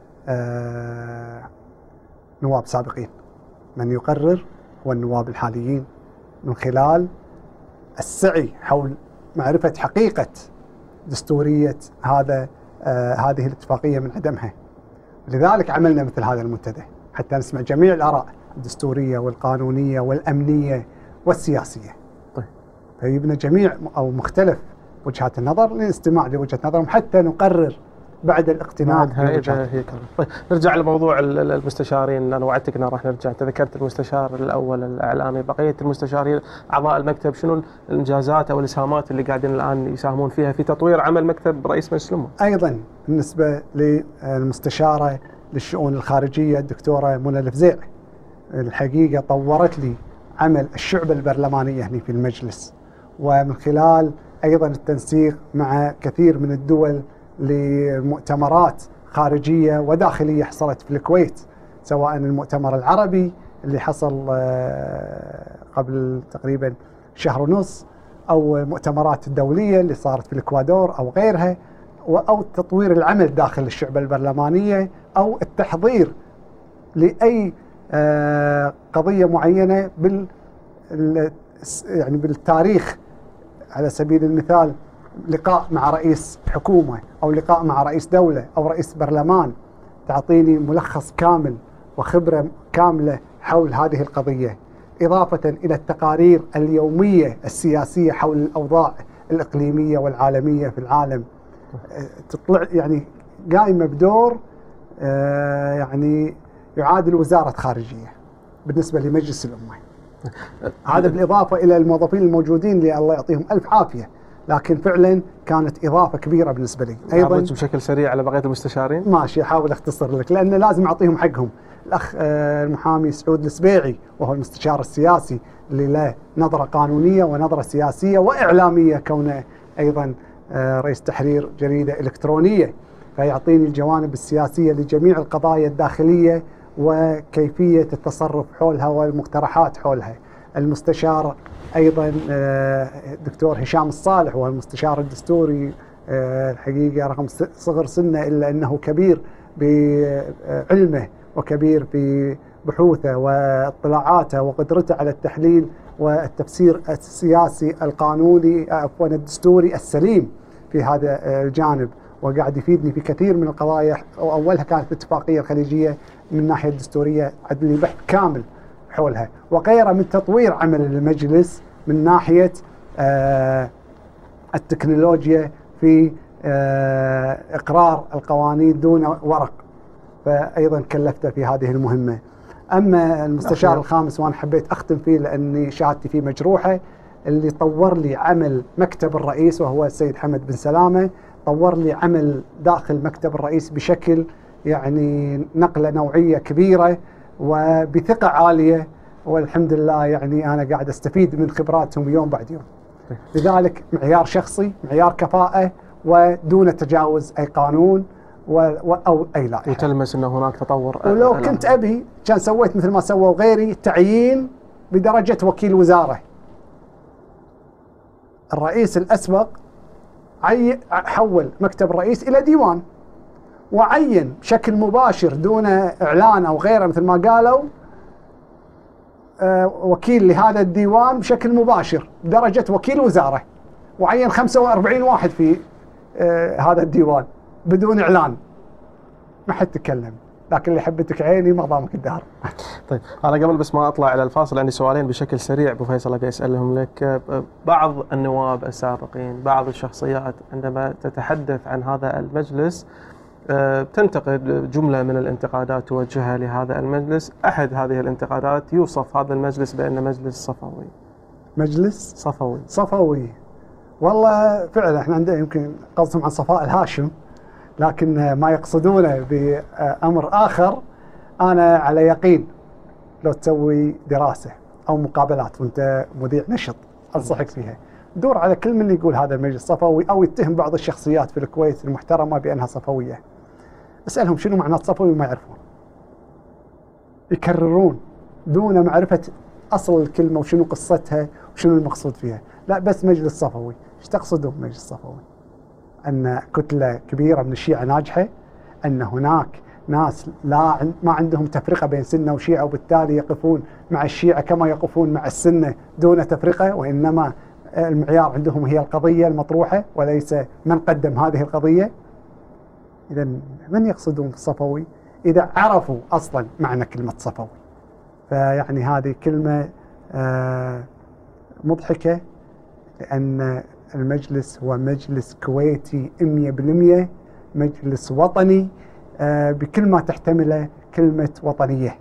نواب سابقين، من يقرر هو النواب الحاليين من خلال السعي حول معرفة حقيقة دستورية هذه الاتفاقية من عدمها. لذلك عملنا مثل هذا المنتدى حتى نسمع جميع الآراء الدستورية والقانونية والأمنية والسياسية. طيب. فيبنى جميع أو مختلف وجهات النظر للاستماع لوجهة نظرهم حتى نقرر بعد الاقتناع. طيب نرجع لموضوع المستشارين. انا وعدتك ان راح نرجع. انت ذكرت المستشار الاول الاعلامي، بقيه المستشارين اعضاء المكتب شنو الانجازات او الاسهامات اللي قاعدين الان يساهمون فيها في تطوير عمل مكتب رئيس مجلس الامه؟ ايضا بالنسبه للمستشاره للشؤون الخارجيه الدكتوره منى الفزيع، الحقيقه طورت لي عمل الشعبه البرلمانيه هنا في المجلس، ومن خلال ايضا التنسيق مع كثير من الدول لمؤتمرات خارجية وداخلية حصلت في الكويت، سواء المؤتمر العربي اللي حصل قبل تقريبا شهر ونص، أو المؤتمرات الدولية اللي صارت في الإكوادور أو غيرها، أو تطوير العمل داخل الشعبة البرلمانية، أو التحضير لأي قضية معينة يعني بالتاريخ. على سبيل المثال لقاء مع رئيس حكومة أو لقاء مع رئيس دولة أو رئيس برلمان تعطيني ملخص كامل وخبرة كاملة حول هذه القضية، إضافة إلى التقارير اليومية السياسية حول الأوضاع الإقليمية والعالمية في العالم. تطلع يعني قائمة بدور يعني يعادل وزارة خارجية بالنسبة لمجلس الأمة. هذا بالإضافة إلى الموظفين الموجودين اللي الله يعطيهم ألف عافية، لكن فعلا كانت إضافة كبيرة بالنسبة لي. أيضا بشكل سريع على بقية المستشارين. ماشي، أحاول أختصر لك لأن لازم أعطيهم حقهم. الأخ المحامي سعود السبيعي وهو المستشار السياسي اللي له نظرة قانونية ونظرة سياسية وإعلامية، كونه أيضا رئيس تحرير جريدة إلكترونية، فيعطيني الجوانب السياسية لجميع القضايا الداخلية وكيفية التصرف حولها والمقترحات حولها. المستشار أيضا الدكتور هشام الصالح وهو المستشار الدستوري، الحقيقة رغم صغر سنه إلا أنه كبير بعلمه وكبير ببحوثه واطلاعاته وقدرته على التحليل والتفسير السياسي القانوني عفوا الدستوري السليم في هذا الجانب، وقاعد يفيدني في كثير من القضايا. وأولها كانت الاتفاقية الخليجية من الناحية الدستورية، عدل لي بحث كامل حولها، وغيرها من تطوير عمل المجلس من ناحية التكنولوجيا في إقرار القوانين دون ورق، فأيضا كلفته في هذه المهمة. أما المستشار الخامس وأنا حبيت أختم فيه لأني شهادتي فيه مجروحة، اللي طور لي عمل مكتب الرئيس وهو السيد حمد بن سلامة، طور لي عمل داخل مكتب الرئيس بشكل يعني نقلة نوعية كبيرة وبثقة عالية، والحمد لله يعني أنا قاعد أستفيد من خبراتهم يوم بعد يوم. لذلك معيار شخصي، معيار كفاءة، ودون تجاوز أي قانون أو أي لائحة. وتلمس أن هناك تطور. ولو كنت أبي كان سويت مثل ما سووا غيري، تعيين بدرجة وكيل وزارة. الرئيس الأسبق حول مكتب الرئيس إلى ديوان، وعين بشكل مباشر دون إعلان أو غيره مثل ما قالوا وكيل لهذا الديوان بشكل مباشر بدرجة وكيل وزارة، وعين 45 واحد في هذا الديوان بدون إعلان، ما حد تكلم. لكن اللي حبتك عيني ما ضامك الدهر. طيب أنا قبل بس ما أطلع على الفاصل عندي سؤالين بشكل سريع أبو فيصل أبي أسألهم لك. بعض النواب السابقين، بعض الشخصيات عندما تتحدث عن هذا المجلس تنتقد جملة من الانتقادات توجهها لهذا المجلس. أحد هذه الانتقادات يوصف هذا المجلس بأنه مجلس صفوي. مجلس صفوي. صفوي. والله فعلا احنا عندنا يمكن قصدهم عن صفاء الهاشم، لكن ما يقصدونه بأمر آخر. أنا على يقين لو تسوي دراسة أو مقابلات وأنت مذيع نشط أنصحك فيها، دور على كل من يقول هذا المجلس صفوي أو يتهم بعض الشخصيات في الكويت المحترمة بأنها صفوية. اسألهم شنو معنى صفوي وما يعرفون، يكررون دون معرفة أصل الكلمة وشنو قصتها وشنو المقصود فيها. لا بس مجلس صفوي. ايش تقصدون مجلس صفوي؟ أن كتلة كبيرة من الشيعة ناجحة، أن هناك ناس ما عندهم تفرقة بين سنة وشيعة وبالتالي يقفون مع الشيعة كما يقفون مع السنة دون تفرقة، وإنما المعيار عندهم هي القضية المطروحة وليس من قدم هذه القضية. إذا من يقصدون الصفوي إذا عرفوا أصلا معنى كلمة صفوي؟ فيعني هذه كلمة مضحكة، لأن المجلس هو مجلس كويتي 100%، مجلس وطني بكل ما تحتمله كلمة وطنية.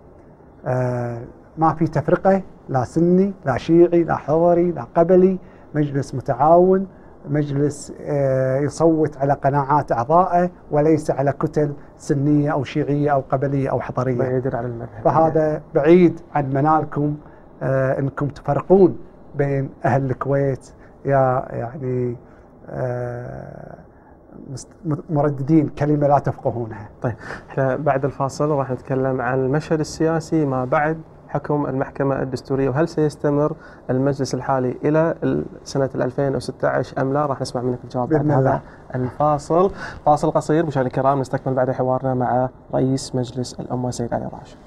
ما في تفرقة، لا سني لا شيعي لا حضري لا قبلي، مجلس متعاون، مجلس يصوت على قناعات أعضائه وليس على كتل سنية أو شيعية أو قبلية أو حضرية. بعيد عن المذهب. فهذا بعيد عن منالكم أنكم تفرقون بين أهل الكويت يا يعني مرددين كلمة لا تفقهونها. طيب احنا بعد الفاصل راح نتكلم عن المشهد السياسي ما بعد حكم المحكمة الدستورية، وهل سيستمر المجلس الحالي إلى سنة 2016 أم لا؟ راح نسمع منك الجواب بعد هذا الفاصل. فاصل قصير مشاهدينا الكرام، نستكمل بعد حوارنا مع رئيس مجلس الأمة سيد علي الراشد.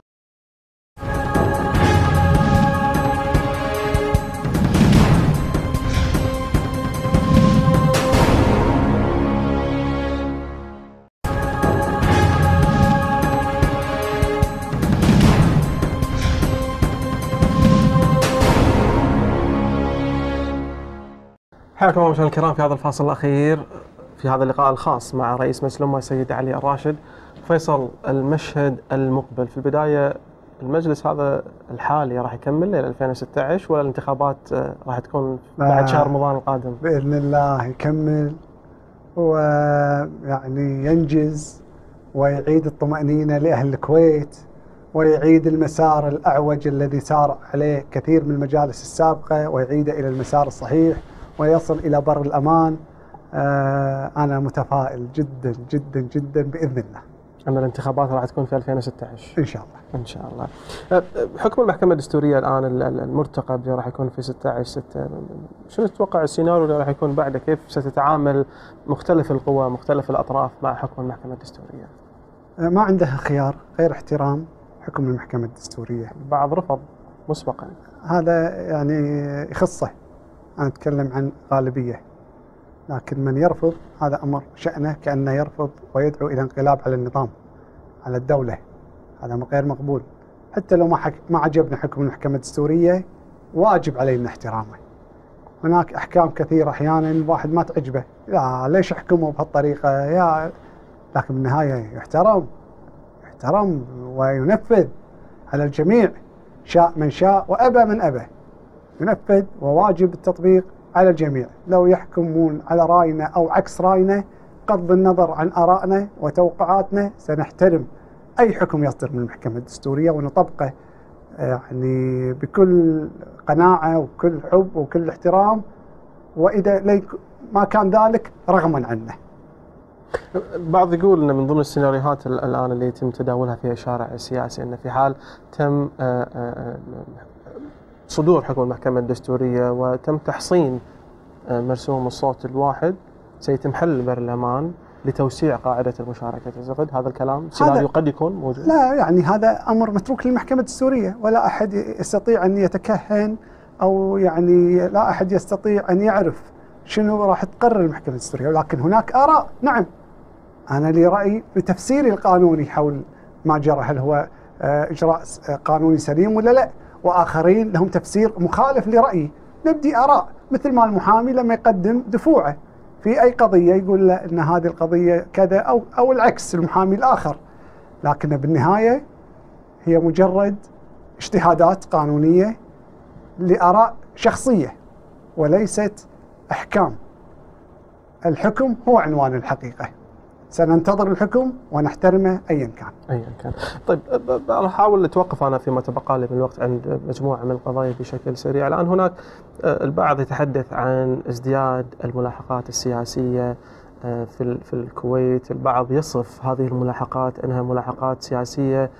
حياكم الله مشاهدينا الكرام في هذا الفاصل الأخير في هذا اللقاء الخاص مع رئيس مجلس الأمة سيد علي الراشد. فيصل، المشهد المقبل في البداية، المجلس هذا الحالي راح يكمل إلى 2016 ولا الانتخابات راح تكون بعد شهر رمضان القادم؟ بإذن الله يكمل ويعني ينجز ويعيد الطمأنينة لأهل الكويت ويعيد المسار الأعوج الذي سار عليه كثير من المجالس السابقة ويعيده إلى المسار الصحيح ويصل إلى بر الأمان. أنا متفائل جدا جدا جدا بإذن الله أن الانتخابات راح تكون في 2016 إن شاء الله. إن شاء الله. حكم المحكمة الدستورية الآن المرتقب اللي راح يكون في 16/6، شنو تتوقع السيناريو اللي راح يكون بعده؟ كيف ستتعامل مختلف القوى مختلف الأطراف مع حكم المحكمة الدستورية؟ ما عندها خيار غير احترام حكم المحكمة الدستورية. بعض رفض مسبقا، هذا يعني يخصه، أنا أتكلم عن غالبية، لكن من يرفض هذا أمر شأنه، كأنه يرفض ويدعو إلى انقلاب على النظام على الدولة. هذا غير مقبول. حتى لو ما عجبنا حكم المحكمة الدستورية واجب علينا احترامه. هناك أحكام كثيرة أحيانا الواحد ما تعجبه، لا ليش يحكموا بهالطريقة لكن بالنهاية يحترم وينفذ على الجميع، شاء من شاء وأبى من أبى، ينفذ وواجب التطبيق على الجميع. لو يحكمون على رأينا أو عكس رأينا، بغض النظر عن آرائنا وتوقعاتنا، سنحترم أي حكم يصدر من المحكمة الدستورية ونطبقه يعني بكل قناعة وكل حب وكل احترام، وإذا ما كان ذلك رغما عنه. بعض يقول أن من ضمن السيناريوهات الآن اللي يتم تداولها في الشارع السياسي أن في حال تم صدور حكم المحكمة الدستورية وتم تحصين مرسوم الصوت الواحد، سيتم حل البرلمان لتوسيع قاعدة المشاركة. تعتقد هذا الكلام سيناريو قد يكون موجود؟ لا، يعني هذا أمر متروك للمحكمة الدستورية، ولا أحد يستطيع أن يتكهن أو يعني لا أحد يستطيع أن يعرف شنو راح تقرر المحكمة الدستورية. ولكن هناك آراء، نعم، أنا لي رأي بتفسيري القانوني حول ما جرى، هل هو إجراء قانوني سليم ولا لا، وآخرين لهم تفسير مخالف لرأيي. نبدي آراء، مثل ما المحامي لما يقدم دفوعه في أي قضية يقول له أن هذه القضية كذا أو العكس المحامي الآخر، لكن بالنهاية هي مجرد اجتهادات قانونية لآراء شخصية وليست أحكام. الحكم هو عنوان الحقيقة، سننتظر الحكم ونحترمه أيا كان. طيب راح أحاول أتوقف أنا فيما تبقى لي من الوقت عند مجموعة من القضايا بشكل سريع. الآن هناك البعض يتحدث عن ازدياد الملاحقات السياسية في الكويت. البعض يصف هذه الملاحقات أنها ملاحقات سياسية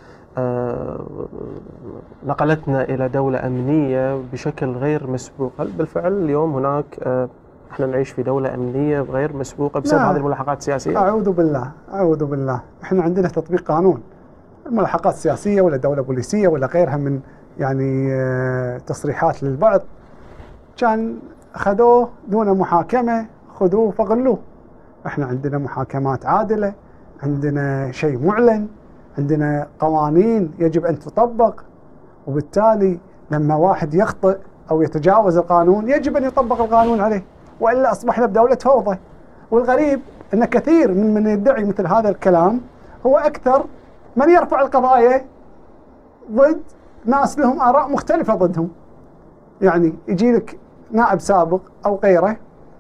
نقلتنا إلى دولة أمنية بشكل غير مسبوق. هل بالفعل اليوم هناك احنا نعيش في دولة أمنية غير مسبوقة بسبب هذه الملاحقات السياسية؟ أعوذ بالله. احنا عندنا تطبيق قانون. الملاحقات السياسية ولا دولة بوليسية ولا غيرها من يعني تصريحات للبعض كان أخذوه دون محاكمة، خذوه فغلوه. احنا عندنا محاكمات عادلة، عندنا شيء معلن، عندنا قوانين يجب أن تطبق، وبالتالي لما واحد يخطئ أو يتجاوز القانون يجب أن يطبق القانون عليه، وإلا أصبحنا بدولة فوضى. والغريب أن كثير من يدعي مثل هذا الكلام هو أكثر من يرفع القضايا ضد ناس لهم آراء مختلفة ضدهم. يعني يجي لك نائب سابق أو غيره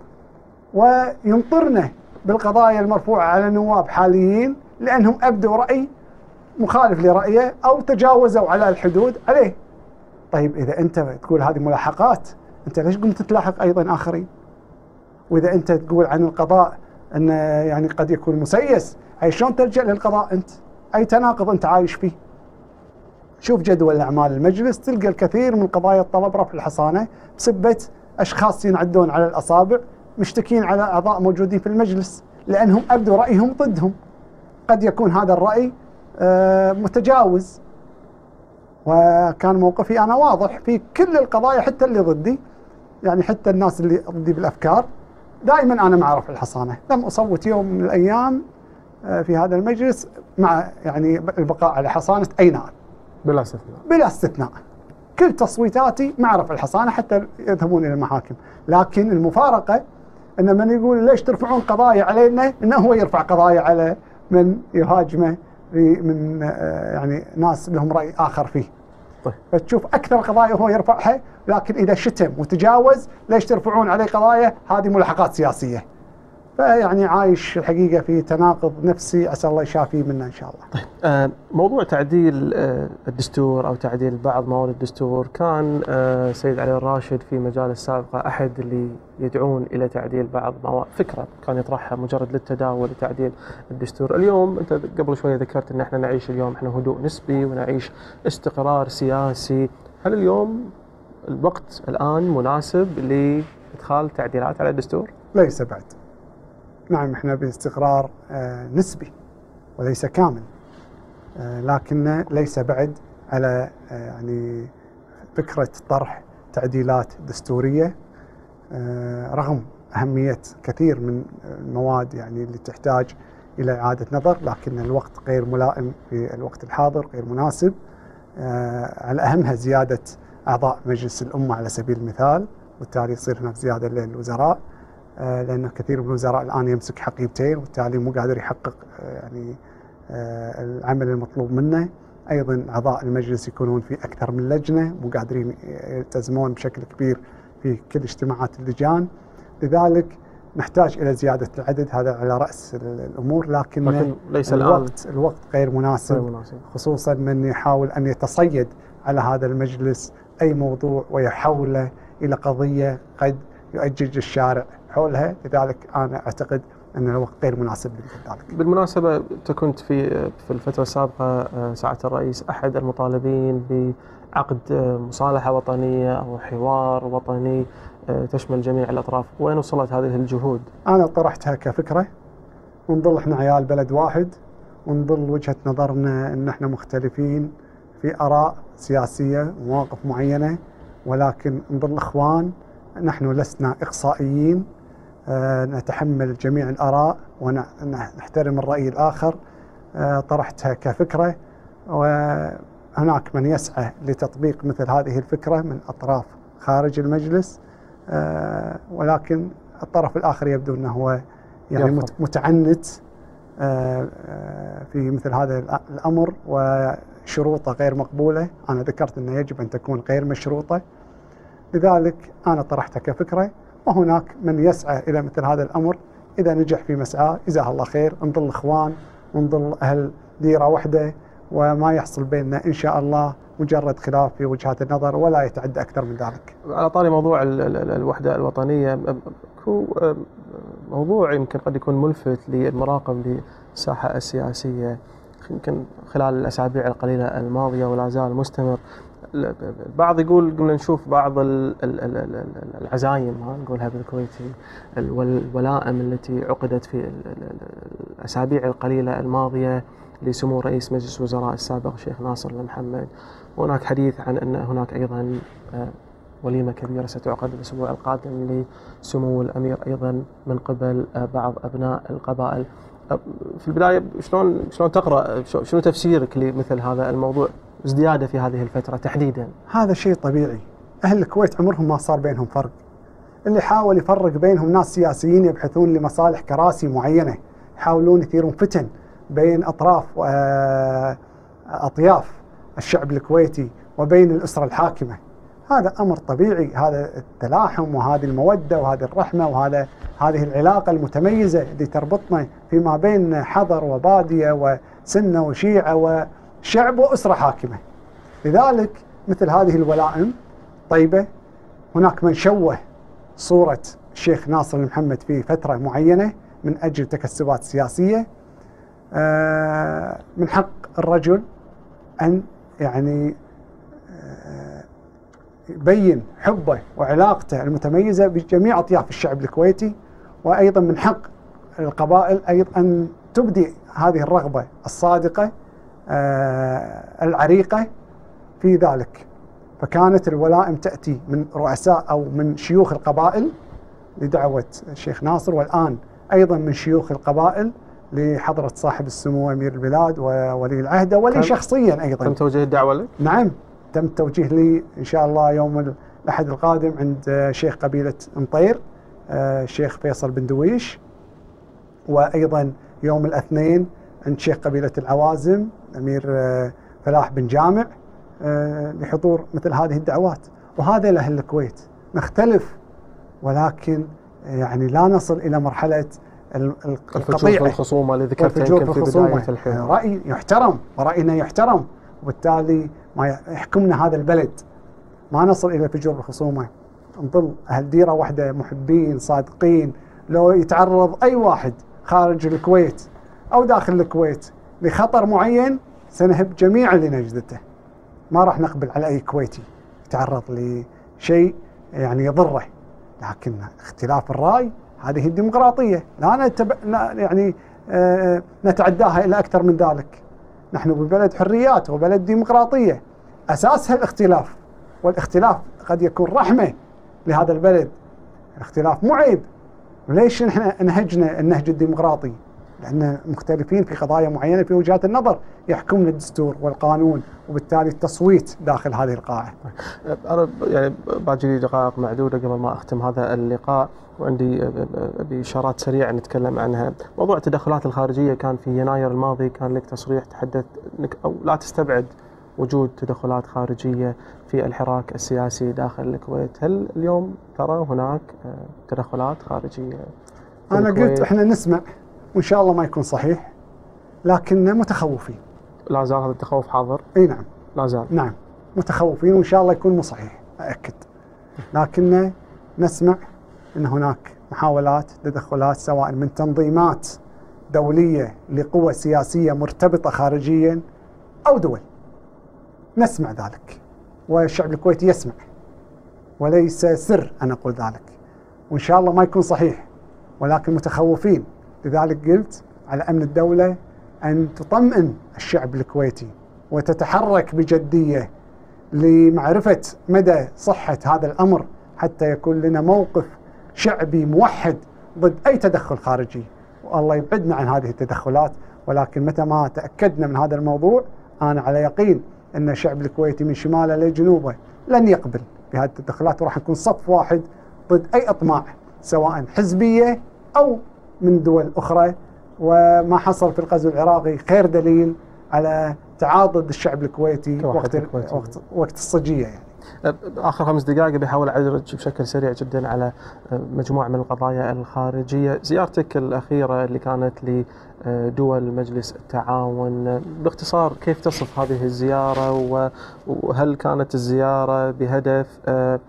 وينطرنا بالقضايا المرفوعة على نواب حاليين لأنهم أبدوا رأي مخالف لرأيه أو تجاوزوا على الحدود عليه. طيب إذا أنت تقول هذه ملاحقات، أنت ليش قمت تلاحق أيضا آخرين؟ وإذا أنت تقول عن القضاء أن يعني قد يكون مسيس، أي شلون تلجأ للقضاء أنت؟ أي تناقض أنت عايش فيه؟ شوف جدول أعمال المجلس تلقى الكثير من قضايا الطلب رفع الحصانة بسبة أشخاص ينعدون على الأصابع مشتكين على أعضاء موجودين في المجلس لأنهم أبدوا رأيهم ضدهم. قد يكون هذا الرأي متجاوز، وكان موقفي أنا واضح في كل القضايا حتى اللي ضدي، يعني حتى الناس اللي ضدي بالأفكار دائما أنا مع رفع الحصانة. لم أصوت يوم من الأيام في هذا المجلس مع يعني البقاء على حصانة أي نائب بلا استثناء. كل تصويتاتي مع رفع الحصانة حتى يذهبون إلى المحاكم. لكن المفارقة أن من يقول ليش ترفعون قضايا علينا، إنه هو يرفع قضايا على من يهاجمه من يعني ناس لهم رأي آخر فيه. طيب. فتشوف أكثر قضايا هو يرفعها، لكن إذا شتم وتجاوز ليش ترفعون عليه قضايا؟ هذه ملاحقات سياسية. فيعني عايش الحقيقة في تناقض نفسي، عسى الله يشافيه منا إن شاء الله. طيب موضوع تعديل الدستور أو تعديل بعض مواد الدستور، كان سيد علي الراشد في مجالس سابقة أحد اللي يدعون إلى تعديل بعض مواد، فكرة كان يطرحها مجرد للتداول لتعديل الدستور. اليوم أنت قبل شوية ذكرت أن احنا نعيش اليوم احنا هدوء نسبي ونعيش استقرار سياسي. هل اليوم الوقت الآن مناسب لإدخال تعديلات على الدستور؟ ليس بعد. نعم احنا باستقرار نسبي وليس كامل، لكن ليس بعد على يعني فكرة طرح تعديلات دستورية، رغم أهمية كثير من المواد يعني اللي تحتاج إلى إعادة نظر، لكن الوقت غير ملائم في الوقت الحاضر، غير مناسب. على أهمها زيادة أعضاء مجلس الأمة على سبيل المثال، وبالتالي يصير هناك زيادة للوزراء، لأن كثير من الوزراء الآن يمسك حقيبتين وبالتالي مو قادر يحقق يعني العمل المطلوب منه. أيضا أعضاء المجلس يكونون في أكثر من لجنة، مو قادرين يلتزمون بشكل كبير في كل اجتماعات اللجان، لذلك نحتاج إلى زيادة العدد، هذا على رأس الأمور. لكن ليس الوقت غير مناسب، خصوصا من يحاول أن يتصيد على هذا المجلس أي موضوع ويحوله إلى قضية قد يؤجج الشارع حولها، لذلك أنا أعتقد أن الوقت غير مناسب لذلك. بالمناسبة أنت كنت في الفترة السابقة سعادة الرئيس أحد المطالبين بعقد مصالحة وطنية أو حوار وطني تشمل جميع الأطراف، وين وصلت هذه الجهود؟ أنا طرحتها كفكرة، ونظل إحنا عيال بلد واحد، ونظل وجهة نظرنا أن إحنا مختلفين في آراء سياسية ومواقف معينة، ولكن نظل إخوان. نحن لسنا إقصائيين، نتحمل جميع الآراء ونحترم الرأي الآخر. طرحتها كفكرة، وهناك من يسعى لتطبيق مثل هذه الفكرة من أطراف خارج المجلس، ولكن الطرف الآخر يبدو أنه هو يعني يرفض. متعنت في مثل هذا الأمر، وشروطه غير مقبولة. أنا ذكرت أنه يجب أن تكون غير مشروطة، لذلك أنا طرحتها كفكرة، وهناك من يسعى إلى مثل هذا الأمر. إذا نجح في مسعاه جزاه الله خير، نظل إخوان ونظل أهل ديرة واحدة، وما يحصل بيننا إن شاء الله مجرد خلاف في وجهات النظر ولا يتعدى أكثر من ذلك. على طاري موضوع الوحدة الوطنية، هو موضوع يمكن قد يكون ملفت للمراقب للساحة السياسية يمكن خلال الأسابيع القليلة الماضية ولا زال مستمر. البعض يقول قمنا نشوف بعض العزايم نقولها بالكويتي، الولائم التي عقدت في الأسابيع القليلة الماضية لسمو رئيس مجلس الوزراء السابق الشيخ ناصر المحمد. وهناك حديث عن أن هناك أيضا وليمة كبيرة ستعقد الأسبوع القادم لسمو الأمير أيضا من قبل بعض أبناء القبائل. في البداية شلون تقرأ، شنو تفسيرك لمثل هذا الموضوع ازدياده في هذه الفترة تحديدا؟ هذا شيء طبيعي. أهل الكويت عمرهم ما صار بينهم فرق. اللي حاول يفرق بينهم ناس سياسيين يبحثون لمصالح كراسي معينة، يحاولون يثيرون فتن بين أطياف الشعب الكويتي وبين الأسرة الحاكمة. هذا أمر طبيعي، هذا التلاحم وهذه المودة وهذه الرحمة هذه العلاقة المتميزة اللي تربطنا فيما بين حضر وبادية وسنة وشيعة وشعب وأسرة حاكمة. لذلك مثل هذه الولائم طيبة. هناك من شوه صورة الشيخ ناصر المحمد في فترة معينة من أجل تكسبات سياسية. من حق الرجل أن يعني يبين حبه وعلاقته المتميزة بجميع أطياف الشعب الكويتي، وأيضا من حق القبائل أيضا أن تبدي هذه الرغبة الصادقة العريقة في ذلك. فكانت الولائم تأتي من رؤساء أو من شيوخ القبائل لدعوة الشيخ ناصر، والآن أيضا من شيوخ القبائل لحضرة صاحب السمو أمير البلاد وولي العهد ولي شخصيا أيضا. تم توجيه الدعوة لك؟ نعم، تم توجيه لي إن شاء الله يوم الأحد القادم عند شيخ قبيلة مطير الشيخ فيصل بن دويش، وأيضا يوم الاثنين عند شيخ قبيلة العوازم أمير فلاح بن جامع لحضور مثل هذه الدعوات. وهذا لأهل الكويت نختلف، ولكن يعني لا نصل إلى مرحلة الفجور والخصومة اللي ذكرتها يمكن في بداية الحوار. رأي يحترم ورأينا يحترم، وبالتالي ما يحكمنا هذا البلد. ما نصل إلى الفجور والخصومة، نظل أهل ديرة واحدة محبين صادقين. لو يتعرض أي واحد خارج الكويت أو داخل الكويت لخطر معين سنهب جميعا لنجدته. ما راح نقبل على أي كويتي يتعرض لشيء يعني يضره. لكن اختلاف الرأي هذه الديمقراطية، لا يعني نتعداها إلى أكثر من ذلك. نحن ببلد حريات وبلد ديمقراطية، أساسها الاختلاف، والاختلاف قد يكون رحمة لهذا البلد. الاختلاف مو عيب. ليش نحن نهجنا النهج الديمقراطي؟ لأن مختلفين في قضايا معينة في وجهات النظر يحكمنا الدستور والقانون، وبالتالي التصويت داخل هذه القاعة. أنا يعني باقي لي دقائق معدودة قبل ما أختم هذا اللقاء، وعندي بإشارات سريعة نتكلم عنها. موضوع التدخلات الخارجية، كان في يناير الماضي كان لك تصريح تحدث أنك أو لا تستبعد وجود تدخلات خارجية في الحراك السياسي داخل الكويت. هل اليوم ترى هناك تدخلات خارجية؟ أنا قلت إحنا نسمع، وإن شاء الله ما يكون صحيح، لكن متخوفين. لا زال هذا التخوف حاضر؟ اي نعم، لا زال. نعم متخوفين، وإن شاء الله يكون مو صحيح، أأكد. لكن نسمع أن هناك محاولات تدخلات سواء من تنظيمات دولية لقوى سياسية مرتبطة خارجيا أو دول. نسمع ذلك، والشعب الكويتي يسمع، وليس سر أن أقول ذلك، وإن شاء الله ما يكون صحيح، ولكن متخوفين. لذلك قلت على أمن الدولة أن تطمئن الشعب الكويتي وتتحرك بجدية لمعرفة مدى صحة هذا الأمر، حتى يكون لنا موقف شعبي موحد ضد أي تدخل خارجي، والله يبعدنا عن هذه التدخلات. ولكن متى ما تأكدنا من هذا الموضوع، أنا على يقين أن الشعب الكويتي من شماله لجنوبه لن يقبل بهذه التدخلات، وراح نكون صف واحد ضد أي أطماع سواء حزبية أو من دول أخرى. وما حصل في الغزو العراقي خير دليل على تعاضد الشعب الكويتي وقت الصجية يعني. آخر 5 دقائق بحاول أعرج بشكل سريع جدا على مجموعة من القضايا الخارجية. زيارتك الأخيرة اللي كانت لدول مجلس التعاون، باختصار كيف تصف هذه الزيارة، وهل كانت الزيارة بهدف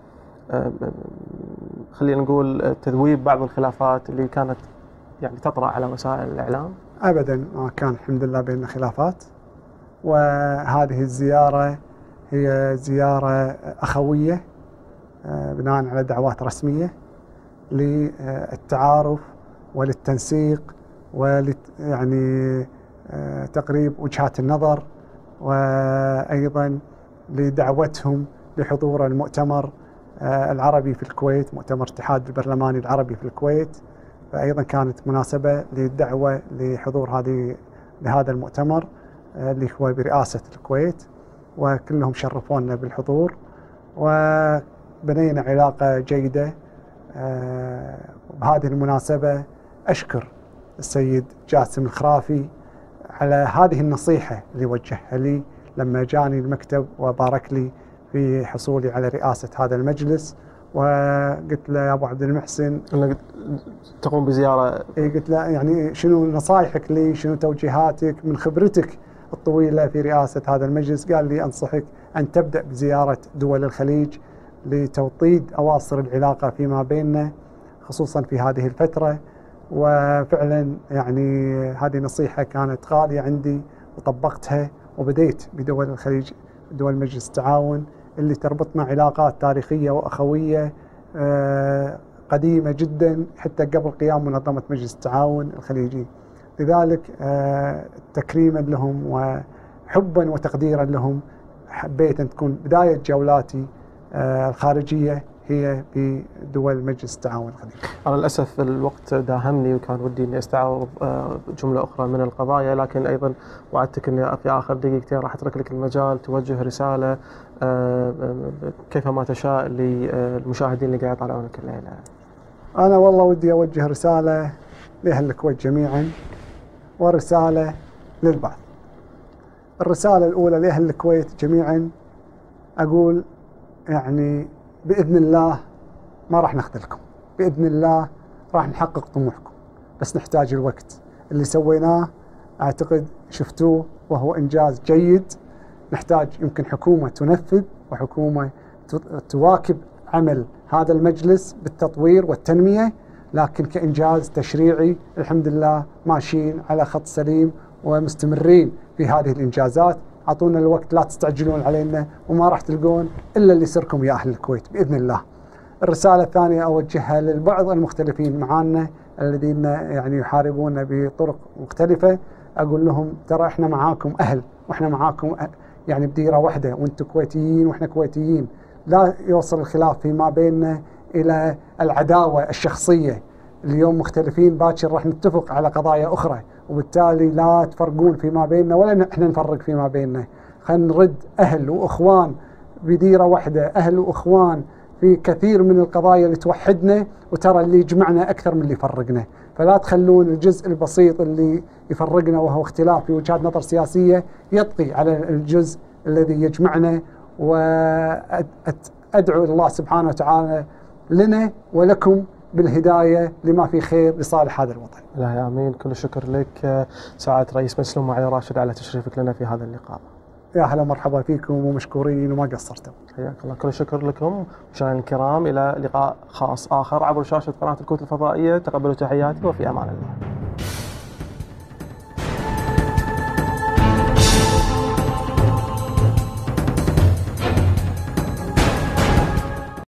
خلينا نقول تذويب بعض الخلافات اللي كانت يعني تطرأ على وسائل الإعلام؟ أبدا ما كان الحمد لله بيننا خلافات، وهذه الزيارة هي زيارة أخوية بناء على دعوات رسمية للتعارف وللتنسيق يعني تقريب وجهات النظر، وأيضا لدعوتهم لحضور المؤتمر العربي في الكويت، مؤتمر الاتحاد البرلماني العربي في الكويت. فأيضا كانت مناسبة للدعوة لحضور لهذا المؤتمر اللي هو برئاسة الكويت، وكلهم شرفونا بالحضور وبنينا علاقة جيدة. بهذه المناسبة أشكر السيد جاسم الخرافي على هذه النصيحة اللي وجهها لي لما جاني المكتب وبارك لي في حصولي على رئاسة هذا المجلس. وقلت له يا أبو عبد المحسن تقوم بزيارة، قلت له يعني شنو نصائحك لي، شنو توجيهاتك من خبرتك الطويلة في رئاسة هذا المجلس؟ قال لي أنصحك أن تبدأ بزيارة دول الخليج لتوطيد أواصر العلاقة فيما بيننا خصوصا في هذه الفترة. وفعلا يعني هذه نصيحة كانت غالية عندي وطبقتها، وبديت بدول الخليج، دول مجلس التعاون اللي تربطنا علاقات تاريخية وأخوية قديمة جدا حتى قبل قيام منظمة مجلس التعاون الخليجي. لذلك تكريما لهم وحبا وتقديرا لهم حبيت أن تكون بداية جولاتي الخارجية هي بدول مجلس التعاون الخليجي. أنا للأسف الوقت داهمني وكان ودي أني أستعرض جملة أخرى من القضايا، لكن أيضا وعدتك أني في آخر دقيقتين راح أترك لك المجال توجه رسالة كيفما تشاء للمشاهدين اللي قاعد يطالعونك الليلة. أنا والله ودي أوجه رسالة لأهل الكويت جميعا ورسالة للبعض. الرسالة الأولى لأهل الكويت جميعا أقول يعني بإذن الله ما راح نخذلكم، بإذن الله راح نحقق طموحكم، بس نحتاج الوقت. اللي سويناه أعتقد شفتوه وهو إنجاز جيد. نحتاج يمكن حكومة تنفذ وحكومة تواكب عمل هذا المجلس بالتطوير والتنمية، لكن كإنجاز تشريعي الحمد لله ماشيين على خط سليم ومستمرين في هذه الإنجازات. أعطونا الوقت، لا تستعجلون علينا، وما راح تلقون إلا اللي يسركم يا أهل الكويت بإذن الله. الرسالة الثانية أوجهها للبعض المختلفين معانا الذين يعني يحاربون بطرق مختلفة، أقول لهم ترى إحنا معاكم أهل، وإحنا معاكم يعني بديرة واحدة، وأنتم كويتيين وإحنا كويتيين. لا يوصل الخلاف فيما بيننا إلى العداوة الشخصية. اليوم مختلفين، باكر راح نتفق على قضايا أخرى، وبالتالي لا تفرقون فيما بيننا ولا احنا نفرق فيما بيننا. خلينا نرد أهل وأخوان بديرة واحدة، أهل وأخوان في كثير من القضايا اللي توحدنا، وترى اللي يجمعنا أكثر من اللي يفرقنا. فلا تخلون الجزء البسيط اللي يفرقنا وهو اختلاف في وجهات نظر سياسية يطغي على الجزء الذي يجمعنا. وأدعو الله سبحانه وتعالى لنا ولكم بالهداية لما في خير لصالح هذا الوطن. لا آمين. كل الشكر لك سعادة رئيس مجلس الأمة علي راشد على تشريفك لنا في هذا اللقاء. يا هلا مرحبا فيكم ومشكورين وما قصرتم. حياك الله. كل الشكر لكم مشاهدينا الكرام، إلى لقاء خاص آخر عبر شاشة قناة الكويت الفضائية. تقبلوا تحياتي وفي أمان الله.